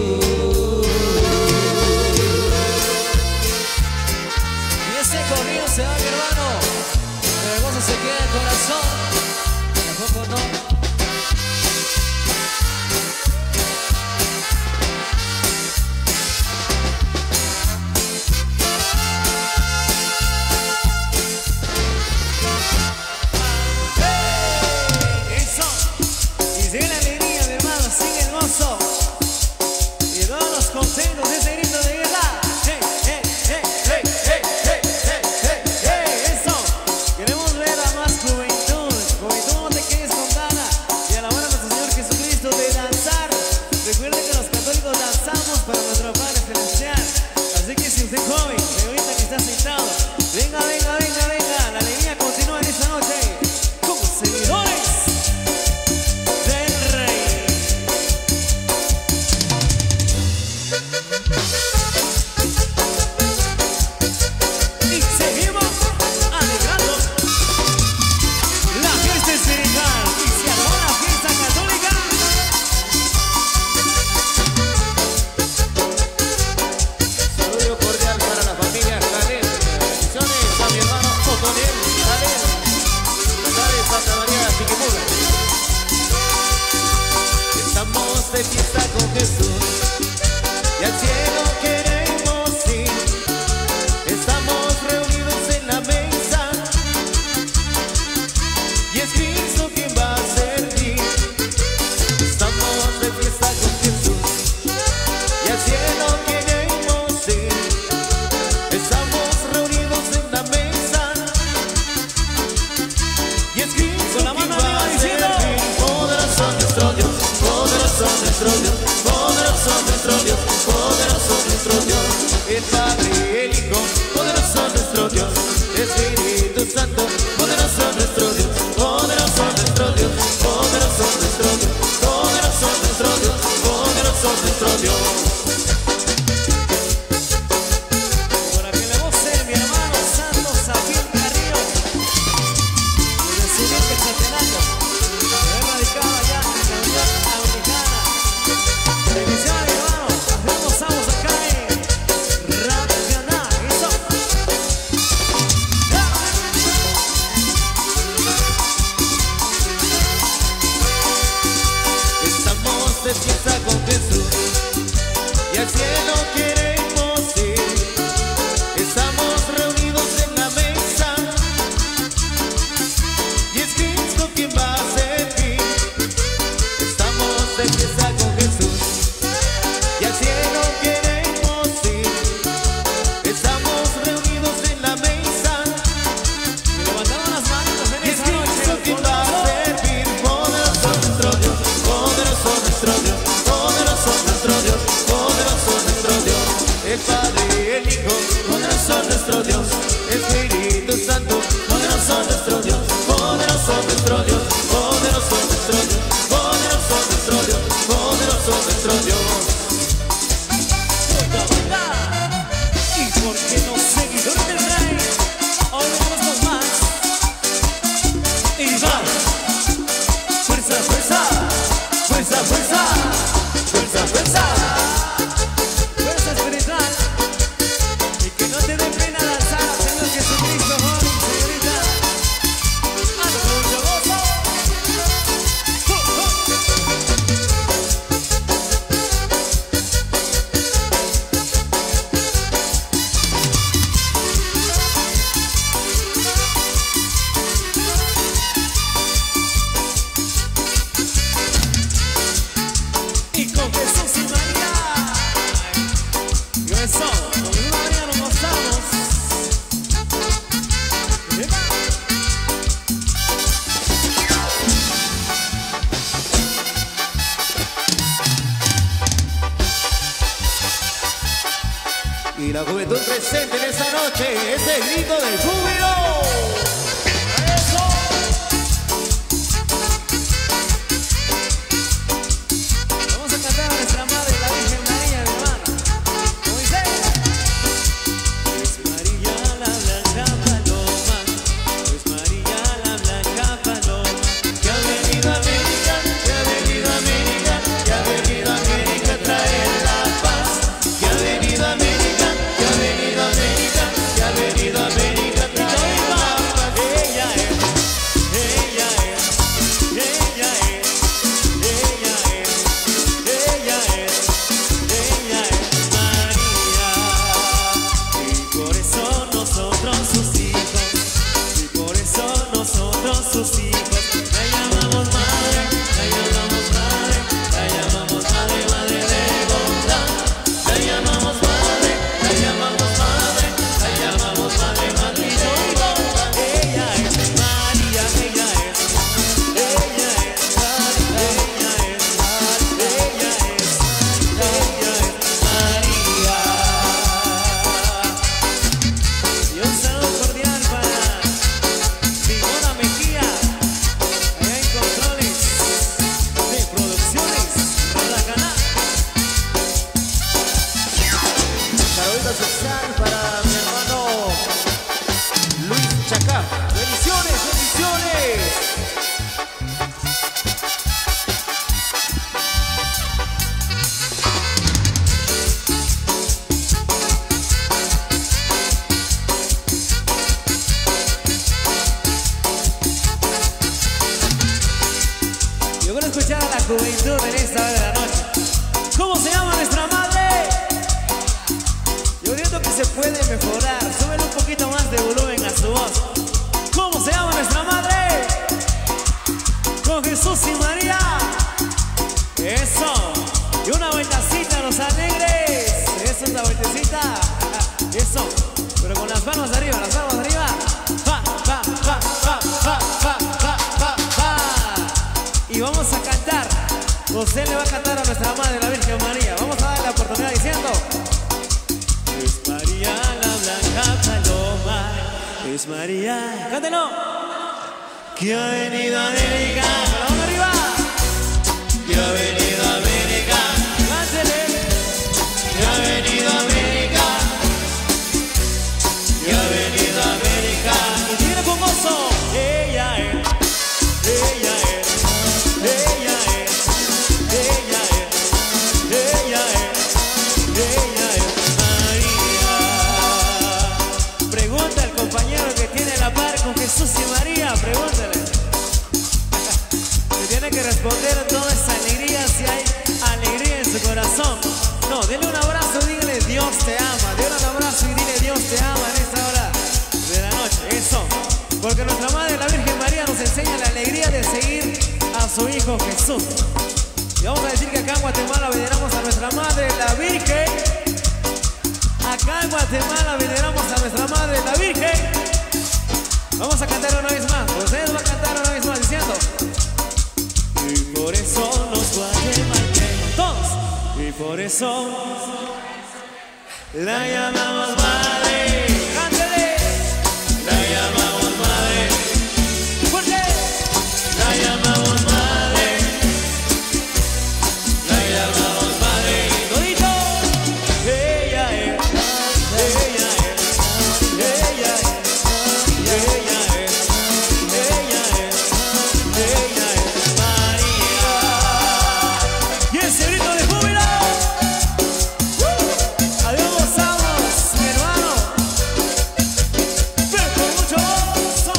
Y ese corrido se va, mi hermano, pero el gozo se queda en el corazón. Tampoco no. Eso. Y sigue la alegría, mi hermano, sigue el gozo. Y todos los contentos de ese grito de guerra. Hey, hey, hey, hey, hey, hey, hey, hey, hey. Eso. Queremos ver a más juventud. Juventud, no te quedes con gana. Y alabar a nuestro Señor Jesucristo de danzar. Recuerden que los católicos danzamos para nuestro Padre Celestial. Así que si usted es joven, ahorita que está sentado, venga, venga, venga, venga. nuestro Dios, poderoso nuestro Dios, poderoso nuestro Dios. El Padre, el Hijo, poderoso nuestro Dios, Espíritu Santo, poderoso nuestro Dios, poderoso nuestro Dios, poderoso nuestro Dios, poderoso nuestro Dios, poderoso nuestro Dios. Fiesta con Jesús y al cielo queremos ir. Estamos reunidos en la mesa y es Cristo quien va a servir. Estamos de fiesta con Jesús y al cielo queremos ir. Estamos reunidos en la mesa y levantamos las manos en esa noche. Es Cristo quien va a servir. Poderoso nuestro Dios, poderoso nuestro Dios, poderoso nuestro Dios, poderoso nuestro Dios. El Padre, el Hijo, poderoso nuestro Dios, Espíritu Santo, poderoso nuestro Dios, poderoso nuestro Dios, poderoso nuestro Dios, poderoso nuestro Dios, poderoso nuestro Dios. Y porque los seguidores del Rey, hoy tenemos más. Y va, fuerza, fuerza. Fuerza, fuerza, fuerza, fuerza, fuerza espiritual. Y que no te dé pena danzar al Señor Jesucristo, joven, señorita. Hazlo con mucho gozo. Y con Jesús y María, y eso, con María nos gozamos. Y la juventud presente en esta noche es el grito del júbilo. escuchar a la juventud en esta hora de la noche. ¿Cómo se llama nuestra madre? Yo siento que se puede mejorar. Súbele un poquito más de volumen a su voz. ¿Cómo se llama nuestra madre? Con Jesús y María. Eso. Y una vueltacita a los alegres. Eso es la vueltecita. Eso. Pero con las manos arriba, las manos arriba. Pa, pa, pa, pa, pa, pa, pa, pa, pa. Y vamos a cantar José le va a cantar a nuestra madre, la Virgen María. Vamos a darle la oportunidad diciendo: es María la blanca paloma, es María, cántelo, que ha venido a América, con la mano arriba, que ha venido a América, cántele, que ha venido a América, que ha venido a América, y viene con gozo. Ella es, ella es, ella es, ella es, ella es, ella es María. Pregunta al compañero que tiene la par con Jesús y María, pregúntale. Se tiene que responder toda esa alegría, si hay alegría en su corazón. No, dele un abrazo, dígale Dios te ama. Dele un abrazo y dile Dios te ama en esta hora de la noche. Eso, porque nuestra madre, la Virgen María, nos enseña la alegría de seguir a su Hijo Jesús. Y vamos a decir que acá en Guatemala veneramos a nuestra madre, la Virgen. Acá en Guatemala veneramos a nuestra madre, la Virgen. Vamos a cantar una vez más. Ustedes van a cantar una vez más diciendo: y por eso los guatemaltecos, todos, y por eso la llamamos madre. Cántale. La llamamos madre. Fuerte. La llamamos madre. La llamamos madre. Todito. Ella es, ella es, ella es, ella es, ella es, ella es María. Y ese grito de júbilo. Adiós, gozamos, mi hermano. Pero con mucho gozo.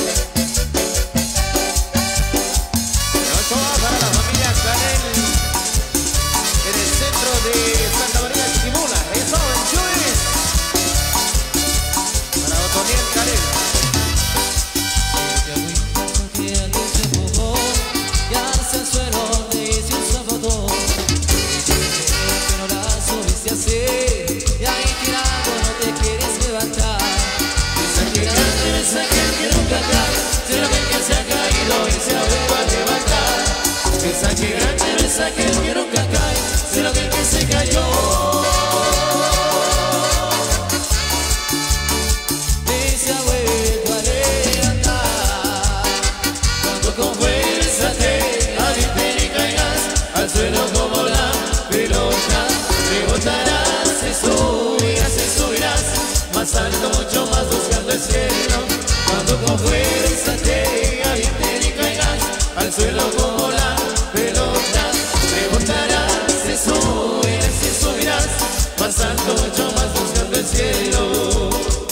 Esto va para la familia Canel en el centro de Santa María de Chiquimula. Eso, en Chuis. Para Otoniel Canel. Que alguien se empujó y hacia el suelo le hizo un zapato. Que no la subiste así y ahí tirado no te quieres levantar. Piensa que grande no es aquel que nunca cae, sino aquel que se ha caído y se ha vuelto a levantar. Piensa que grande no es aquel que nunca cae, sino aquel que se cayó. Y se ha vuelto a levantar. Cuando con fuerza te avienten y caigas al suelo como la pelota, rebotarás y subirás más alto, mucho más buscando el cielo. Cuando con fuerza te avienten y caigas al suelo como la pelota, rebotarás y subirás más alto, mucho más buscando el cielo.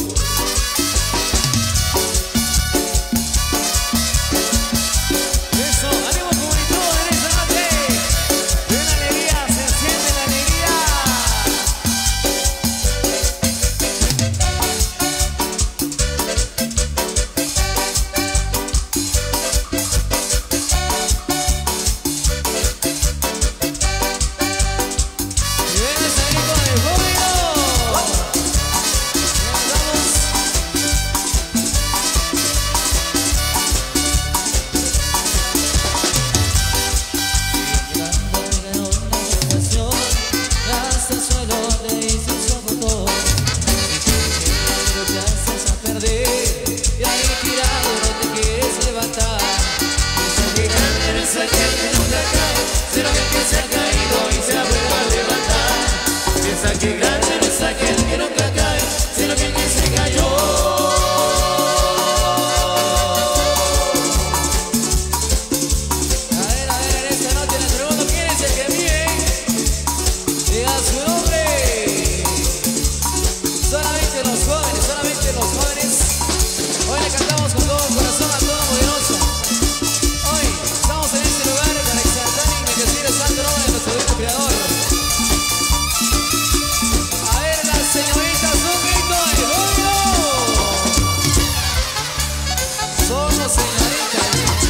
Eso, ánimo juventud en esta noche. De una alegría, se enciende la alegría. Y ven ese grito de júbilo. Hasta el suelo le hizo un zapato. Pero te haces a perder y ahí tirado no te quieres levantar. Piensa que grande no es aquel que nunca cae, sino aquel que se ha caído y se ha vuelto a levantar. Piensa que grande no es aquel que nunca cae, sino aquel que se cayó. A ver, en esta noche les pregunto quién es el que vive. Diga su nombre. Solamente los jóvenes, solamente los jóvenes. Hoy le cantamos con todo el corazón a todo poderoso. Hoy estamos en este lugar para exaltar y bendecir el santo nombre de nuestro Dios Creador. A ver, las señoritas, un grito de júbilo. Solo señoritas.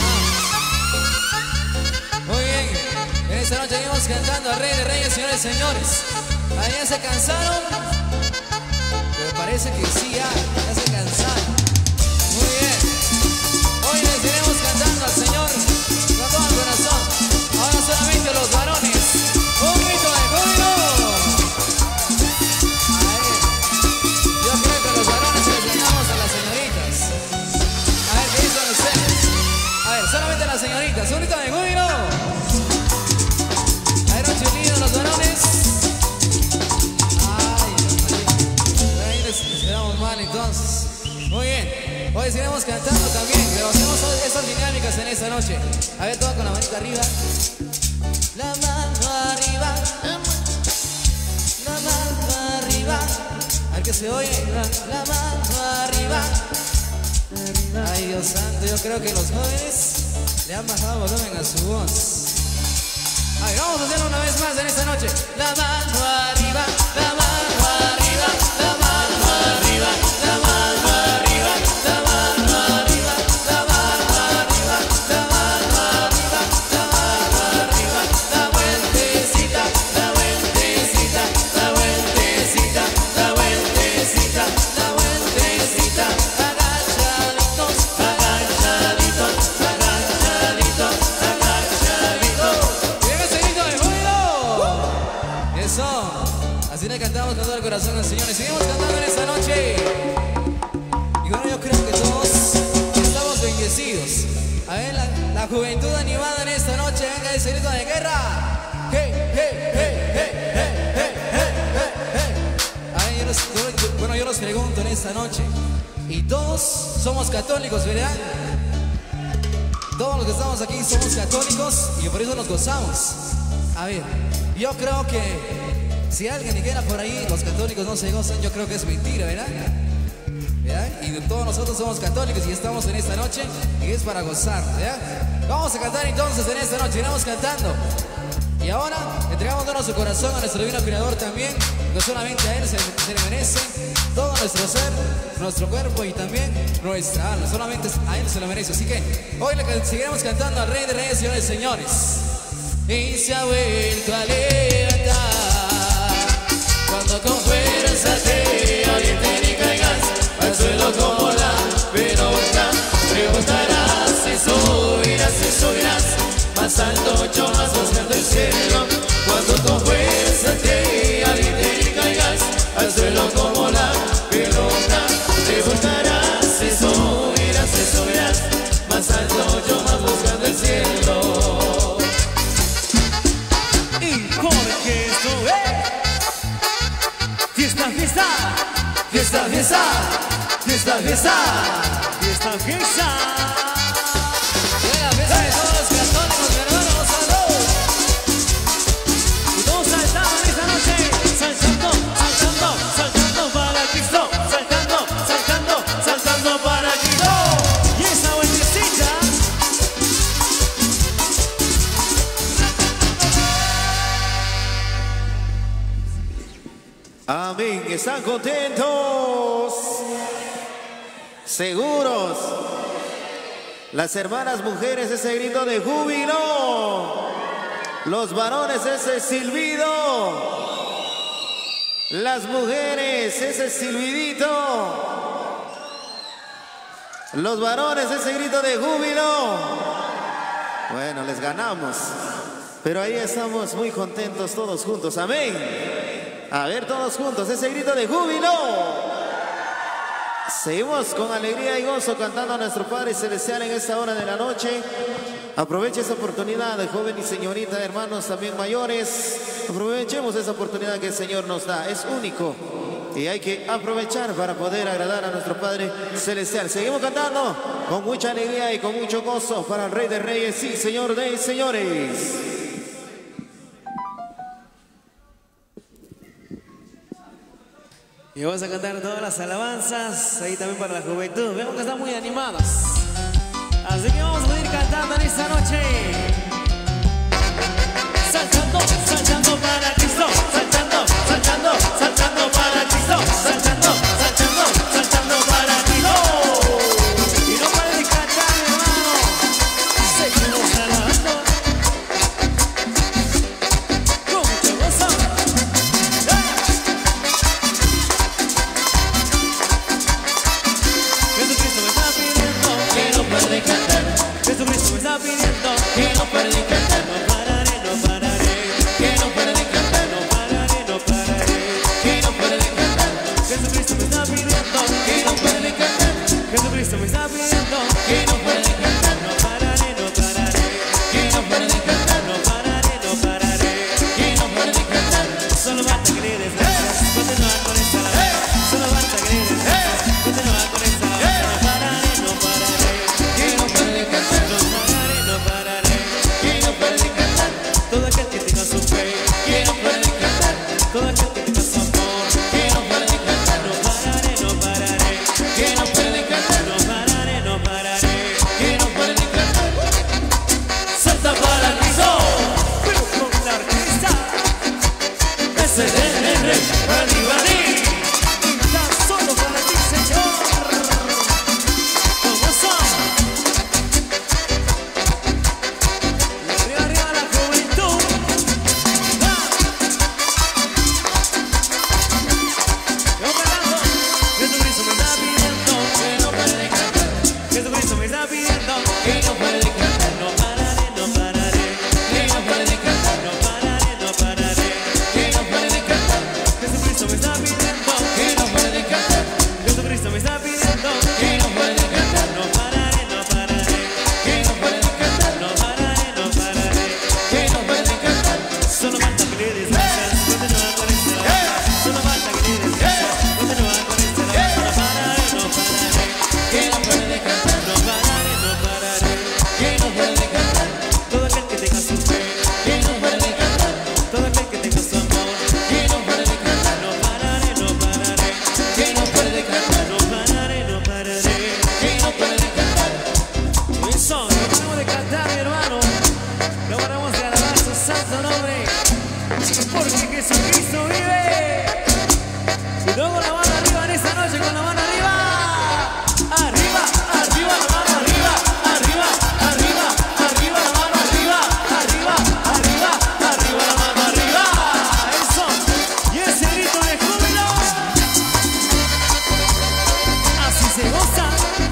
Muy bien, en esta noche seguimos cantando al Rey de Reyes, señores y señores. Ahí ya se cansaron, pero parece que sí, ya se cansaron. Muy bien, hoy les iremos cantando al Señor con todo el corazón. Ahora solamente los entonces. Muy bien. Hoy seguiremos cantando también, pero hacemos esas dinámicas en esta noche. A ver, todo con la manita arriba. La mano arriba. La mano arriba. A ver que se oye. La mano arriba. Ay, Dios santo, yo creo que los jóvenes le han bajado volumen a su voz. A ver, vamos a hacerlo una vez más en esta noche. La mano arriba, la mano arriba, la mano arriba, la mano arriba, la mano arriba, la mano arriba, la mano arriba, la mano arriba, la vueltecita, la vueltecita, la vueltecita, la vueltecita, la vueltecita, agachaditos, agachaditos, agachaditos, agachaditos. Eso, así le cantamos con todo el corazón al Señor y seguimos cantando en esta noche. Y bueno, yo creo que todos estamos bendecidos. A ver, la juventud animada en esta noche, venga ese grito de guerra. Hey, hey, hey, hey, hey, hey, hey, hey, hey. A ver, yo los pregunto en esta noche, y todos somos católicos, ¿verdad? Todos los que estamos aquí somos católicos y por eso nos gozamos. A ver, yo creo que si alguien dijera por ahí los católicos no se gozan, yo creo que es mentira, ¿verdad? ¿Verdad? Y todos nosotros somos católicos y estamos en esta noche y es para gozar, ¿verdad? Vamos a cantar entonces en esta noche, iremos cantando. Y ahora entregamos todo nuestro corazón a nuestro divino Creador también. No solamente a Él se le merece todo nuestro ser, nuestro cuerpo y también nuestra alma. Solamente a Él se lo merece. Así que hoy le seguiremos cantando al Rey de Reyes, Señores, Señores. Y se ha vuelto a levantar cuando con fuerza te orienten y caigas al suelo como la pelota. Rebotarás y subirás más alto, mucho más buscando el cielo. Cuando con fuerza te orienten y caigas al suelo como la pelota. Rebotarás y subirás más alto, mucho más buscando el cielo. Porque esto es fiesta, fiesta, fiesta, fiesta, fiesta, fiesta, fiesta, fiesta. Buena fiesta de todos los católicos, mi hermano, salud. Y todos saltando esta noche, saltando, saltando, saltando para Cristo, saltando, saltando, saltando para Cristo. Y esa vueltecita. Amén. ¿Están contentos? ¿Seguros? Las hermanas mujeres, ese grito de júbilo. Los varones, ese silbido. Las mujeres, ese silbidito. Los varones, ese grito de júbilo. Bueno, les ganamos. Pero ahí estamos muy contentos todos juntos. Amén. A ver, todos juntos, ese grito de júbilo. Seguimos con alegría y gozo cantando a nuestro Padre Celestial en esta hora de la noche. Aproveche esa oportunidad, joven y señorita, hermanos también mayores. Aprovechemos esa oportunidad que el Señor nos da. Es único y hay que aprovechar para poder agradar a nuestro Padre Celestial. Seguimos cantando con mucha alegría y con mucho gozo para el Rey de Reyes y Señor de Señores. Y vamos a cantar todas las alabanzas, ahí también para la juventud. Vemos que están muy animados. Así que vamos a ir cantando en esta noche. Saltando, saltando para Cristo. Saltando, saltando, saltando para Cristo. Saltando, saltando, saltando para Cristo. Y no pares de cantar, mi hermano. Seguimos alabando. Con mucho gozo. Jesucristo me está pidiendo que no pare de cantar. Jesucristo me está pidiendo que no pare de cantar. No pararé, no pararé. Que no pare de cantar. No pararé, no pararé. Que no pare de cantar. Luego la mano arriba en esta noche con la mano arriba. Arriba, arriba, la mano arriba. Arriba, arriba, arriba, la mano arriba. Arriba, arriba, arriba, la mano arriba. Eso. Y ese grito de júbilo. Así se goza.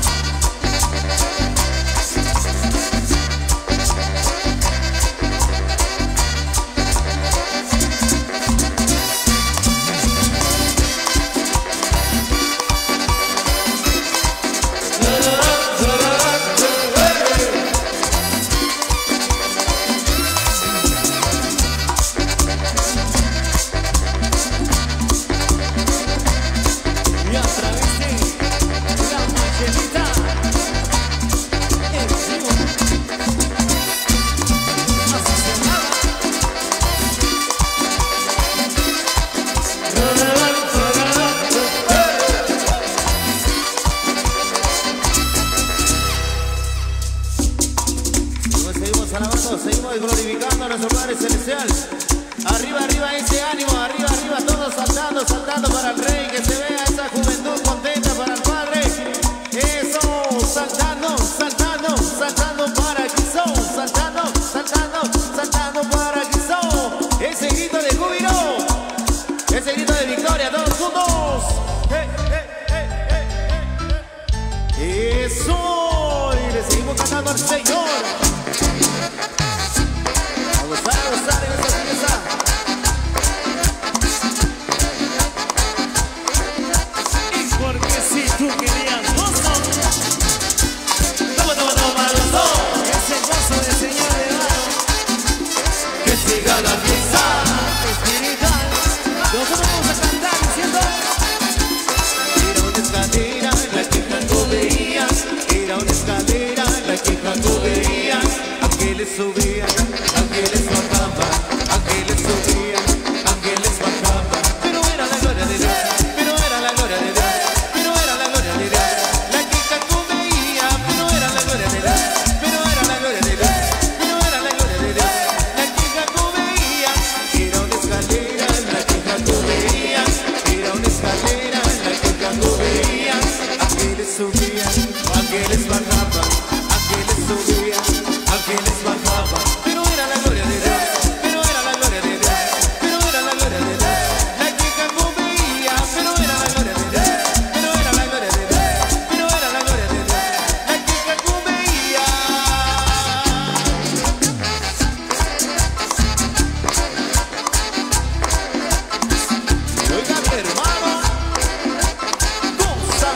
Seguimos glorificando a nuestro Padre Celestial. Arriba, arriba ese ánimo, arriba, arriba, todos saltando, saltando para el Rey. Que se vea esa juventud contenta para el Padre. Eso, saltando, saltando, saltando para Cristo. Saltando, saltando, saltando para Cristo. Ese grito de júbilo, ese grito de victoria, todos juntos. Eso, y le seguimos cantando al Señor. A gozar en esta fiesta. Y porque si tú querías gozo, toma, toma, toma, gozo. Es el gozo del Señor de Varo. Que siga la fiesta Espiritual. Nosotros vamos a cantar diciendo: era una escalera en la que Jacob veías. Era una escalera en la que Jacob veías. Ángeles subían, ángeles bajaban, ángeles subían, ángeles bajaban. Pero era la gloria de Dios, pero era la gloria de Dios, pero era la gloria de Dios. La que Jacob veía, pero era la gloria de Dios, pero era la gloria de Dios, pero era la gloria de Dios. La que Jacob veía, era una escalera en la que Jacob veía, era una escalera en la que Jacob veía. Ángeles subían, ángeles bajaban, ángeles subían, ángeles bajaban. Pero era la gloria de Dios, pero era la gloria de Dios, pero era la gloria de Dios. La que Jacob veía, pero era la gloria de Dios, pero era la gloria de Dios, pero era la gloria de Dios. La que Jacob veía. Oiga mi hermano, goza,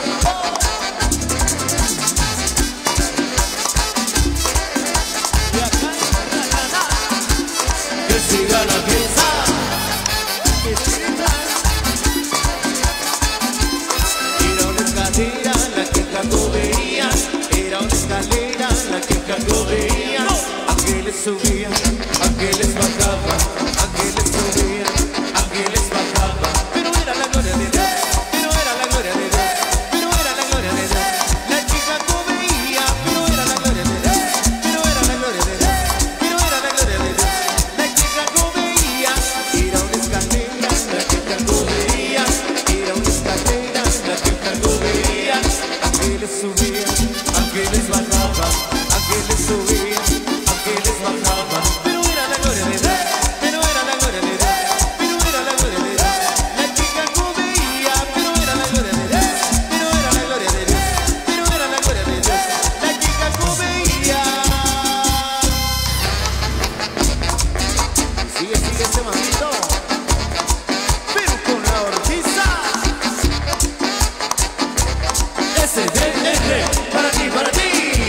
y acá en Maracaná, que siga la fiesta. espiritual. Era una escalera la que Jacob veía, era una escalera la que Jacob veía. Ángeles subían, ángeles bajaban, ángeles subían, ángeles bajaban. Pero era la gloria de Dios, pero era la gloria de Dios, pero era la gloria de Dios. La que Jacob veía, pero era la gloria de Dios, pero era la gloria de Dios, pero era la gloria de Dios. La que Jacob veía, era una escalera la que Jacob veía, era una escalera la que Jacob veía. Ángeles subían, ángeles bajaban, ángeles subían, ángeles bajaban. Pero era la gloria de Dios, pero era la gloria de Dios, pero era la gloria de Dios. La que Jacob veía, pero era la gloria de Dios, pero era la gloria de Dios, pero era la gloria de Dios. La que Jacob veía. Sigue, sigue ese mamito, pero con la orquesta. Ese para ti, para ti.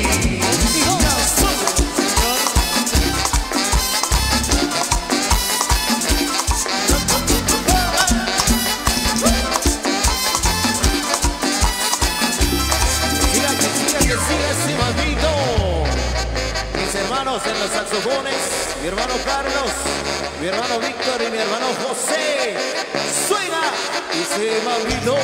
Siga ese mamito. Mis hermanos en los saxofones, mi hermano Carlos, mi hermano Víctor y mi hermano José. Suena ese mamito.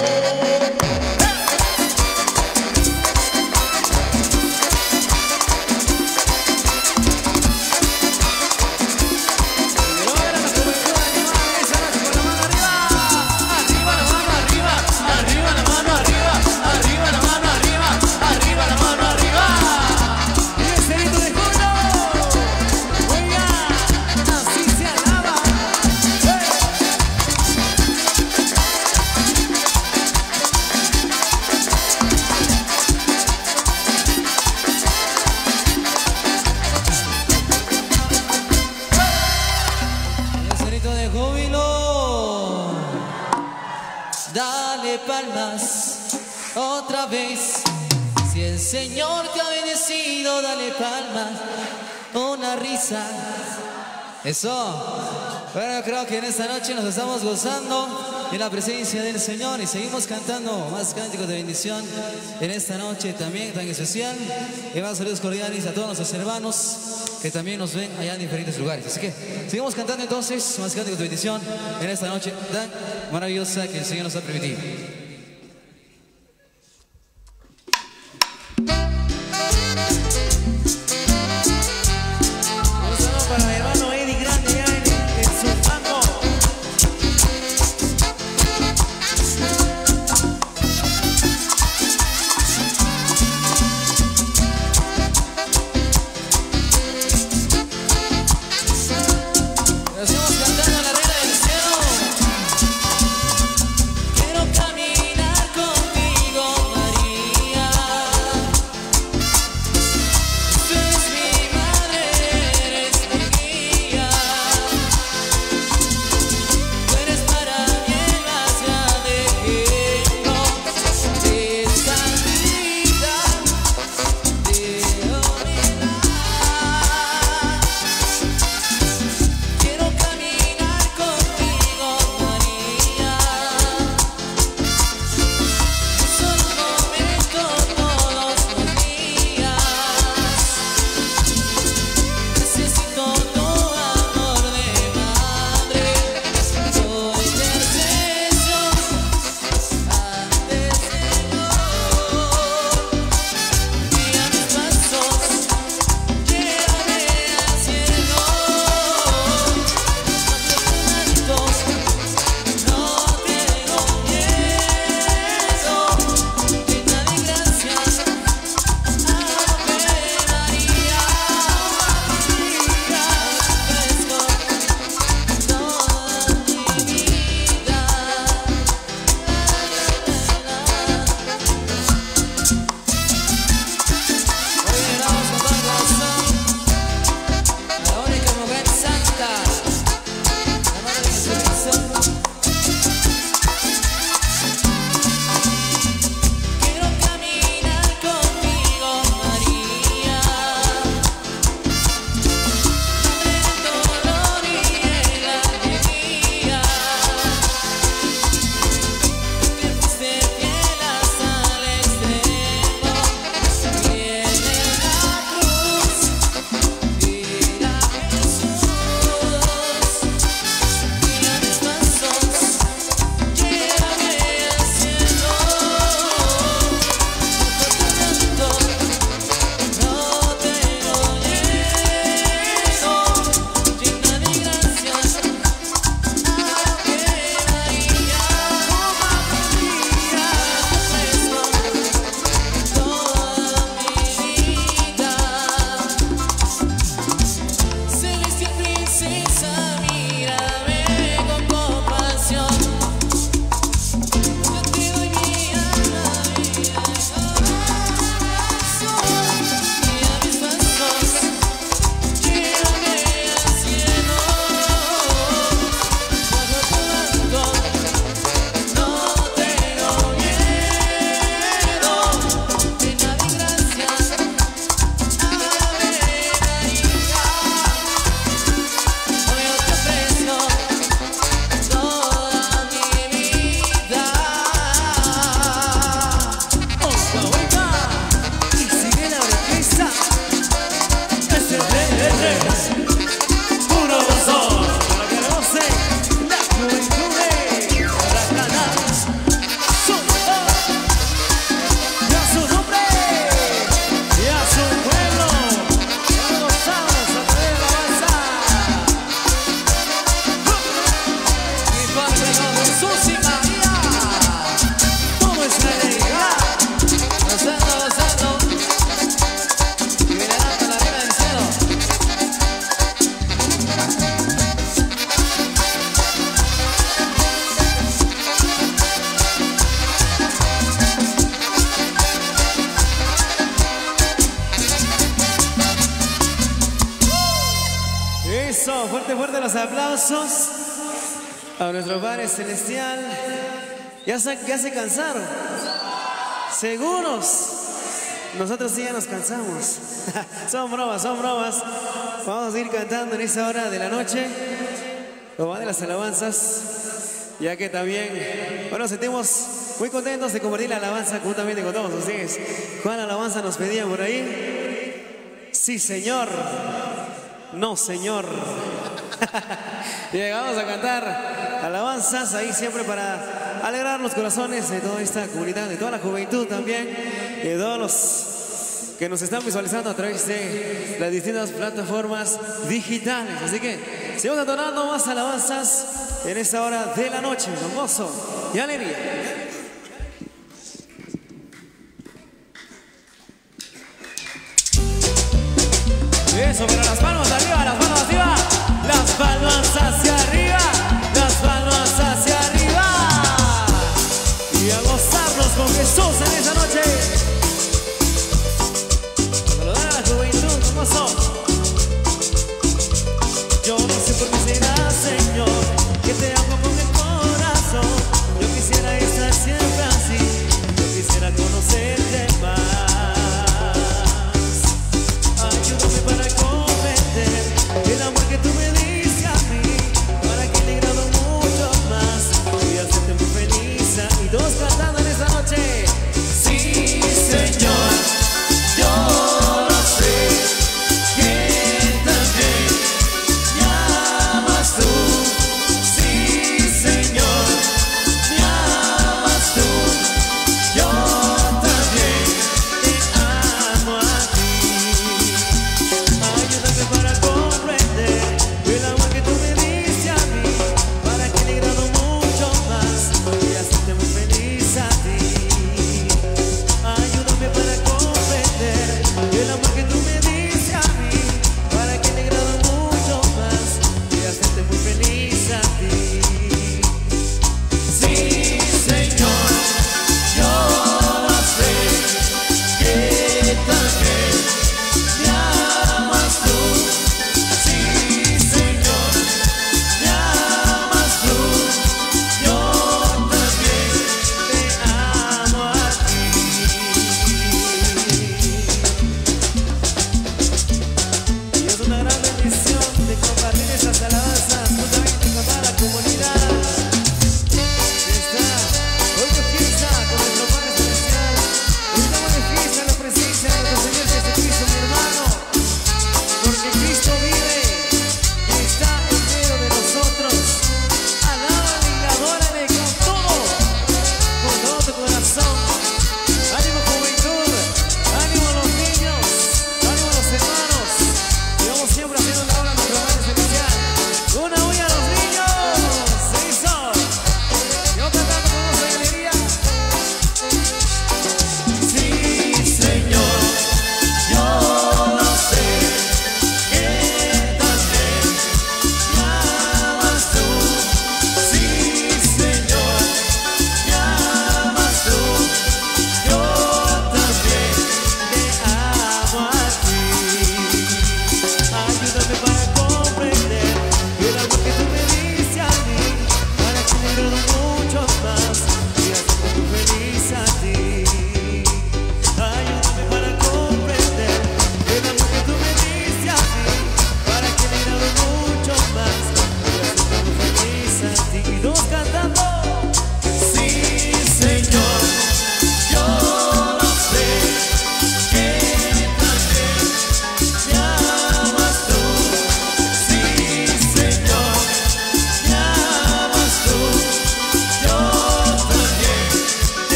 Pero era la juventud animada, esa noche con la mano arriba. Arriba, la mano arriba. más, otra vez. Si el Señor te ha bendecido, dale palmas, una risa. Eso. Bueno, creo que en esta noche nos estamos gozando en la presencia del Señor y seguimos cantando más cánticos de bendición en esta noche también tan especial. Y más saludos cordiales a todos nuestros hermanos que también nos ven allá en diferentes lugares. Así que seguimos cantando entonces más cánticos de bendición en esta noche tan maravillosa que el Señor nos ha permitido. Fuerte los aplausos a nuestro Padre Celestial. Ya se cansaron. ¿Seguros? Nosotros sí ya nos cansamos. Son bromas, son bromas. Vamos a seguir cantando en esta hora de la noche. Lo va de las alabanzas. Ya que también, bueno, nos sentimos muy contentos de compartir la alabanza juntamente con todos ustedes. ¿Cuál alabanza nos pedían por ahí? Sí, señor. No, señor. Bien, vamos a cantar alabanzas ahí siempre para alegrar los corazones de toda esta comunidad, de toda la juventud también, y de todos los que nos están visualizando a través de las distintas plataformas digitales. Así que seguimos adorando más alabanzas en esta hora de la noche, con gozo y alegría. Eso, pero las palmas arriba, las palmas arriba, las palmas hacia arriba, las palmas hacia arriba. Y a gozarnos con Jesús en esta noche. Saludar a la juventud, con gozo. Yo no sé por qué será, Señor, que te amo con el corazón. Yo quisiera estar siempre así, yo quisiera conocerte más. Ayúdame para comprender el amor que tú me diste a mí, para que le agrado mucho más y hacerte muy feliz. Y todos cantando en esta noche. Sí, Señor, yo lo sé, que también me amas tú. Sí, Señor, me amas tú. Yo también te amo a ti. Ayúdame para comprender el amor que tú me diste a mí, para que le agrado mucho más y hacerte muy feliz a ti.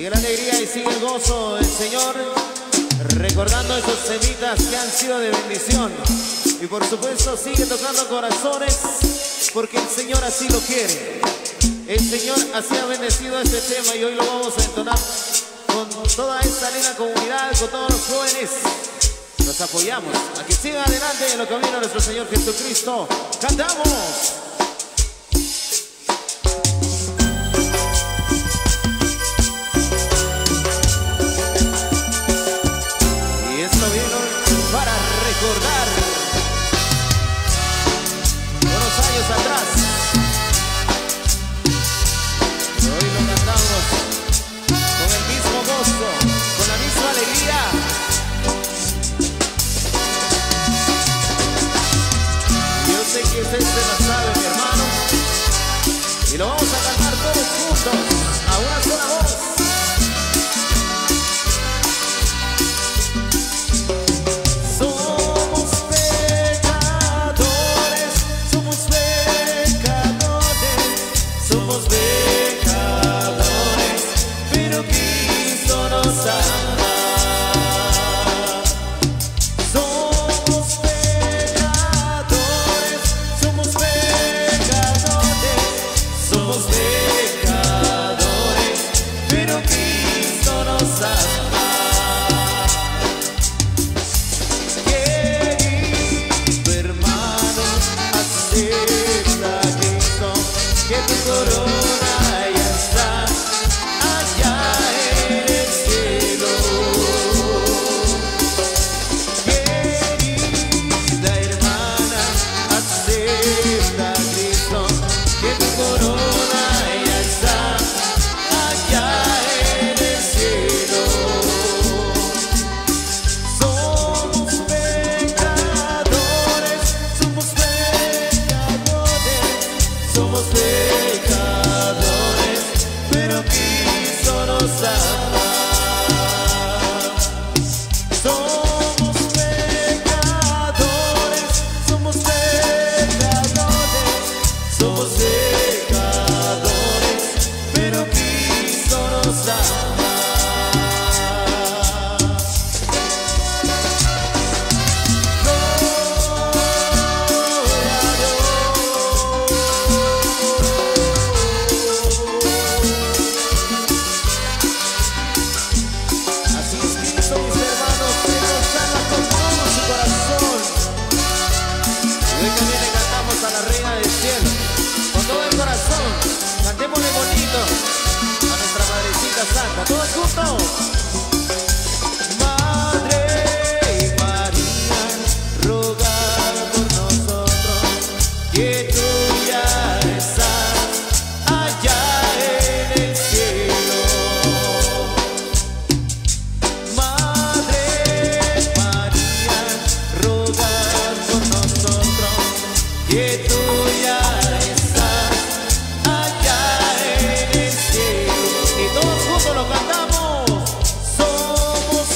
Sigue la alegría y sigue el gozo del Señor, recordando esos temitas que han sido de bendición. Y por supuesto sigue tocando corazones, porque el Señor así lo quiere. El Señor así ha bendecido este tema y hoy lo vamos a entonar con toda esta linda comunidad, con todos los jóvenes. Nos apoyamos a que siga adelante en lo que viene nuestro Señor Jesucristo. ¡Cantamos! Recordar unos años atrás. Hoy lo cantamos con el mismo gozo, con la misma alegría. Yo sé que usted se la sabe, mi hermano, y lo vamos a cantar todos juntos a una sola voz. Todos juntos. Madre María, ruega por nosotros, que tú ya estás allá en el cielo. Madre María, ruega por nosotros, que tú ya estás allá en el cielo. Y todos juntos lo cantamos. Somos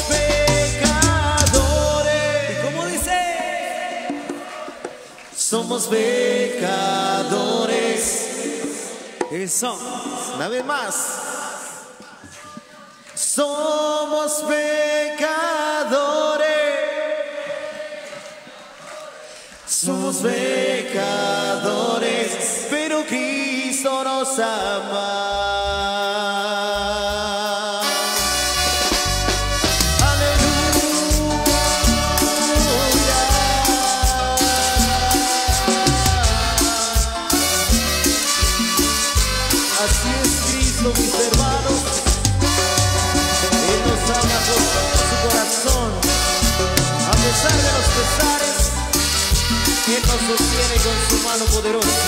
pecadores. ¿Y cómo dice? Somos pecadores. Eso. Una vez más. Somos pecadores. Somos pecadores, pero Cristo nos ama. Así es Cristo, mis hermanos. Él nos ama con todo su corazón. A pesar de los pesares, Él nos sostiene con su mano poderosa.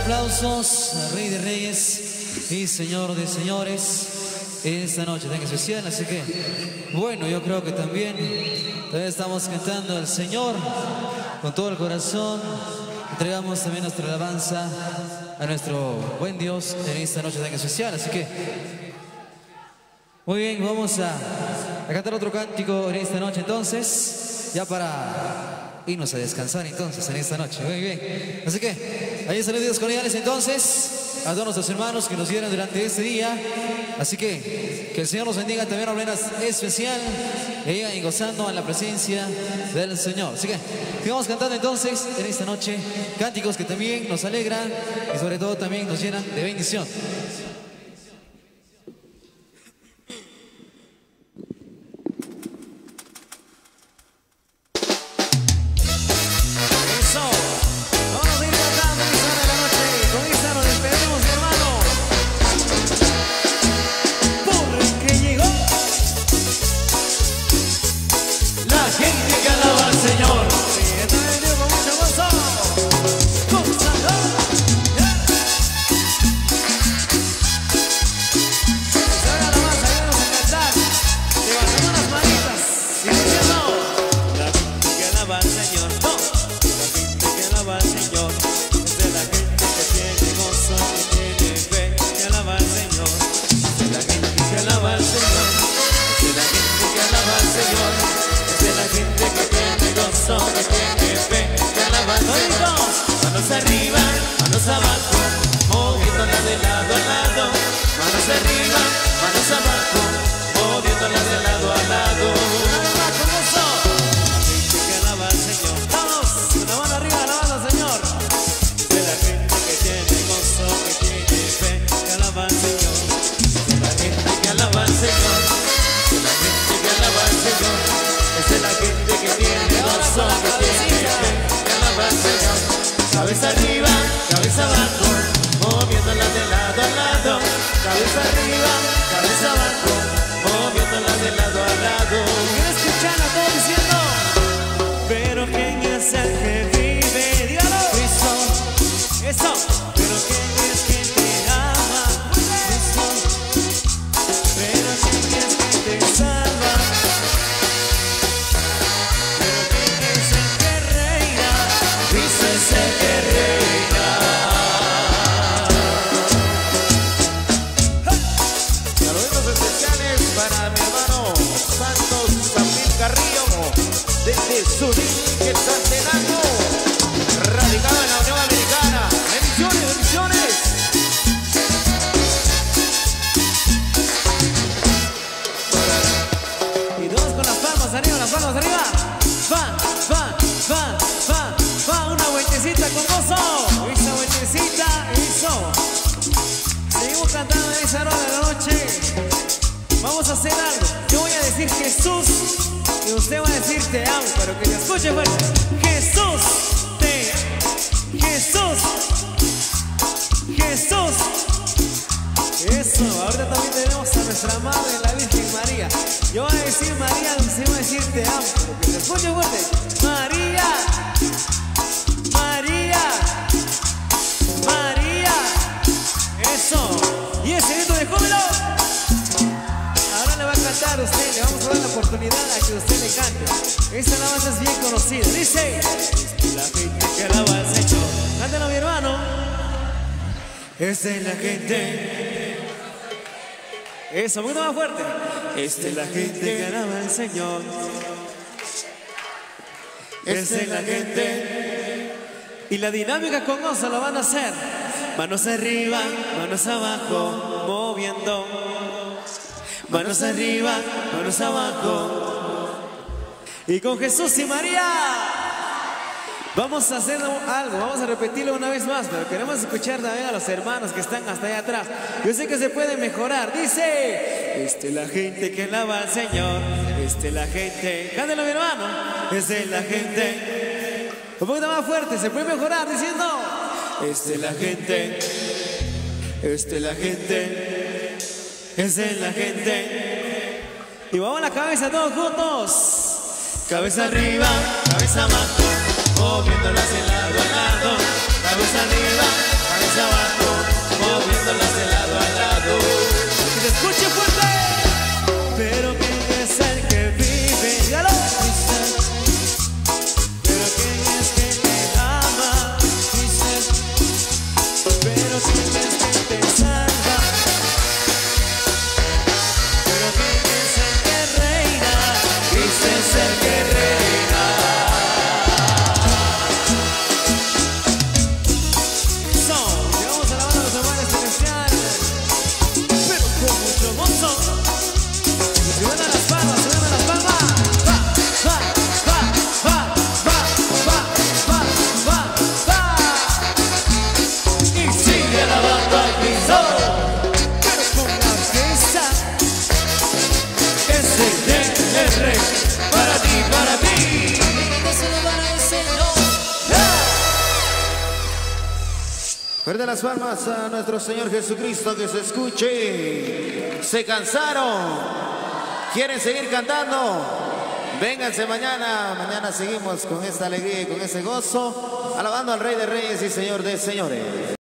aplausos al Rey de Reyes y Señor de Señores en esta noche tan especial. Así que, bueno, yo creo que también estamos cantando al Señor con todo el corazón. Entregamos también nuestra alabanza a nuestro buen Dios en esta noche tan especial. Así que, muy bien, vamos a cantar otro cántico en esta noche entonces, ya para irnos a descansar entonces en esta noche. Muy bien, así que ahí saludos cordiales entonces a todos nuestros hermanos que nos dieron durante este día. Así que el Señor nos bendiga también a manera especial y gozando en la presencia del Señor. Así que sigamos cantando entonces en esta noche cánticos que también nos alegran y sobre todo también nos llenan de bendición. Cabeza arriba, cabeza abajo, moviéndola de lado a lado. Cabeza arriba, cabeza abajo, moviéndola de lado a lado. ¿Quién escucharla todo diciendo? Pero ¿quién es el que vive? Dígalo. Cristo. Eso. Pero ¿quién es quien te ama? Cristo. Pero ¿quién es quien te salva? Pero ¿quién es el que reina? Cristo es el que reina. Saludos especiales para mi hermano Santos Samil Carrillo desde Surín, Quetzaltenango, radicado en la Unión Americana. Bendiciones, bendiciones. Y todos con las palmas arriba, las palmas arriba. Van, van, van, van, van. Una vueltecita con gozo. Esa vueltecita, eso. Seguimos cantando en esa hora de la noche. Vamos a hacer algo. Yo voy a decir Jesús y usted va a decir te amo, pero que se escuche fuerte. Jesús, te amo. Jesús, Jesús. Eso, ahorita también tenemos a nuestra madre, la Virgen María. Yo voy a decir María, usted va a decir te amo, pero que se escuche fuerte. María, María, María. Eso. Y ese grito de júbilo. Ahora le va a cantar a usted, le vamos a dar la oportunidad a que usted le cante. Esta alabanza es bien conocida. Dice: la gente que alaba al Señor. Cántalo, mi hermano. Esta es la gente. Eso, un poquito más fuerte. Esta es la gente que alaba al Señor. Esta es la gente. Y la dinámica con gozo lo van a hacer. Manos arriba, manos abajo, moviendo. Manos arriba, manos abajo. Y con Jesús y María vamos a hacer algo, vamos a repetirlo una vez más, pero queremos escuchar también a los hermanos que están hasta allá atrás. Yo sé que se puede mejorar. Dice: esta es la gente que alaba al Señor. Esta es la gente. Cántelo, mi hermano. Esta es la gente. Un poquito más fuerte, se puede mejorar diciendo: esta es la gente. Esta es la gente. Esta es la gente. Y vamos a la cabeza todos juntos. Cabeza arriba, cabeza abajo, moviéndolas de lado a lado. Cabeza arriba, cabeza Rey, para ti, para ti. Dáselo para el Señor. Fuerte las palmas a nuestro Señor Jesucristo, que se escuche. ¿Se cansaron? ¿Quieren seguir cantando? Vénganse mañana. Mañana seguimos con esta alegría y con ese gozo, alabando al Rey de Reyes y Señor de Señores.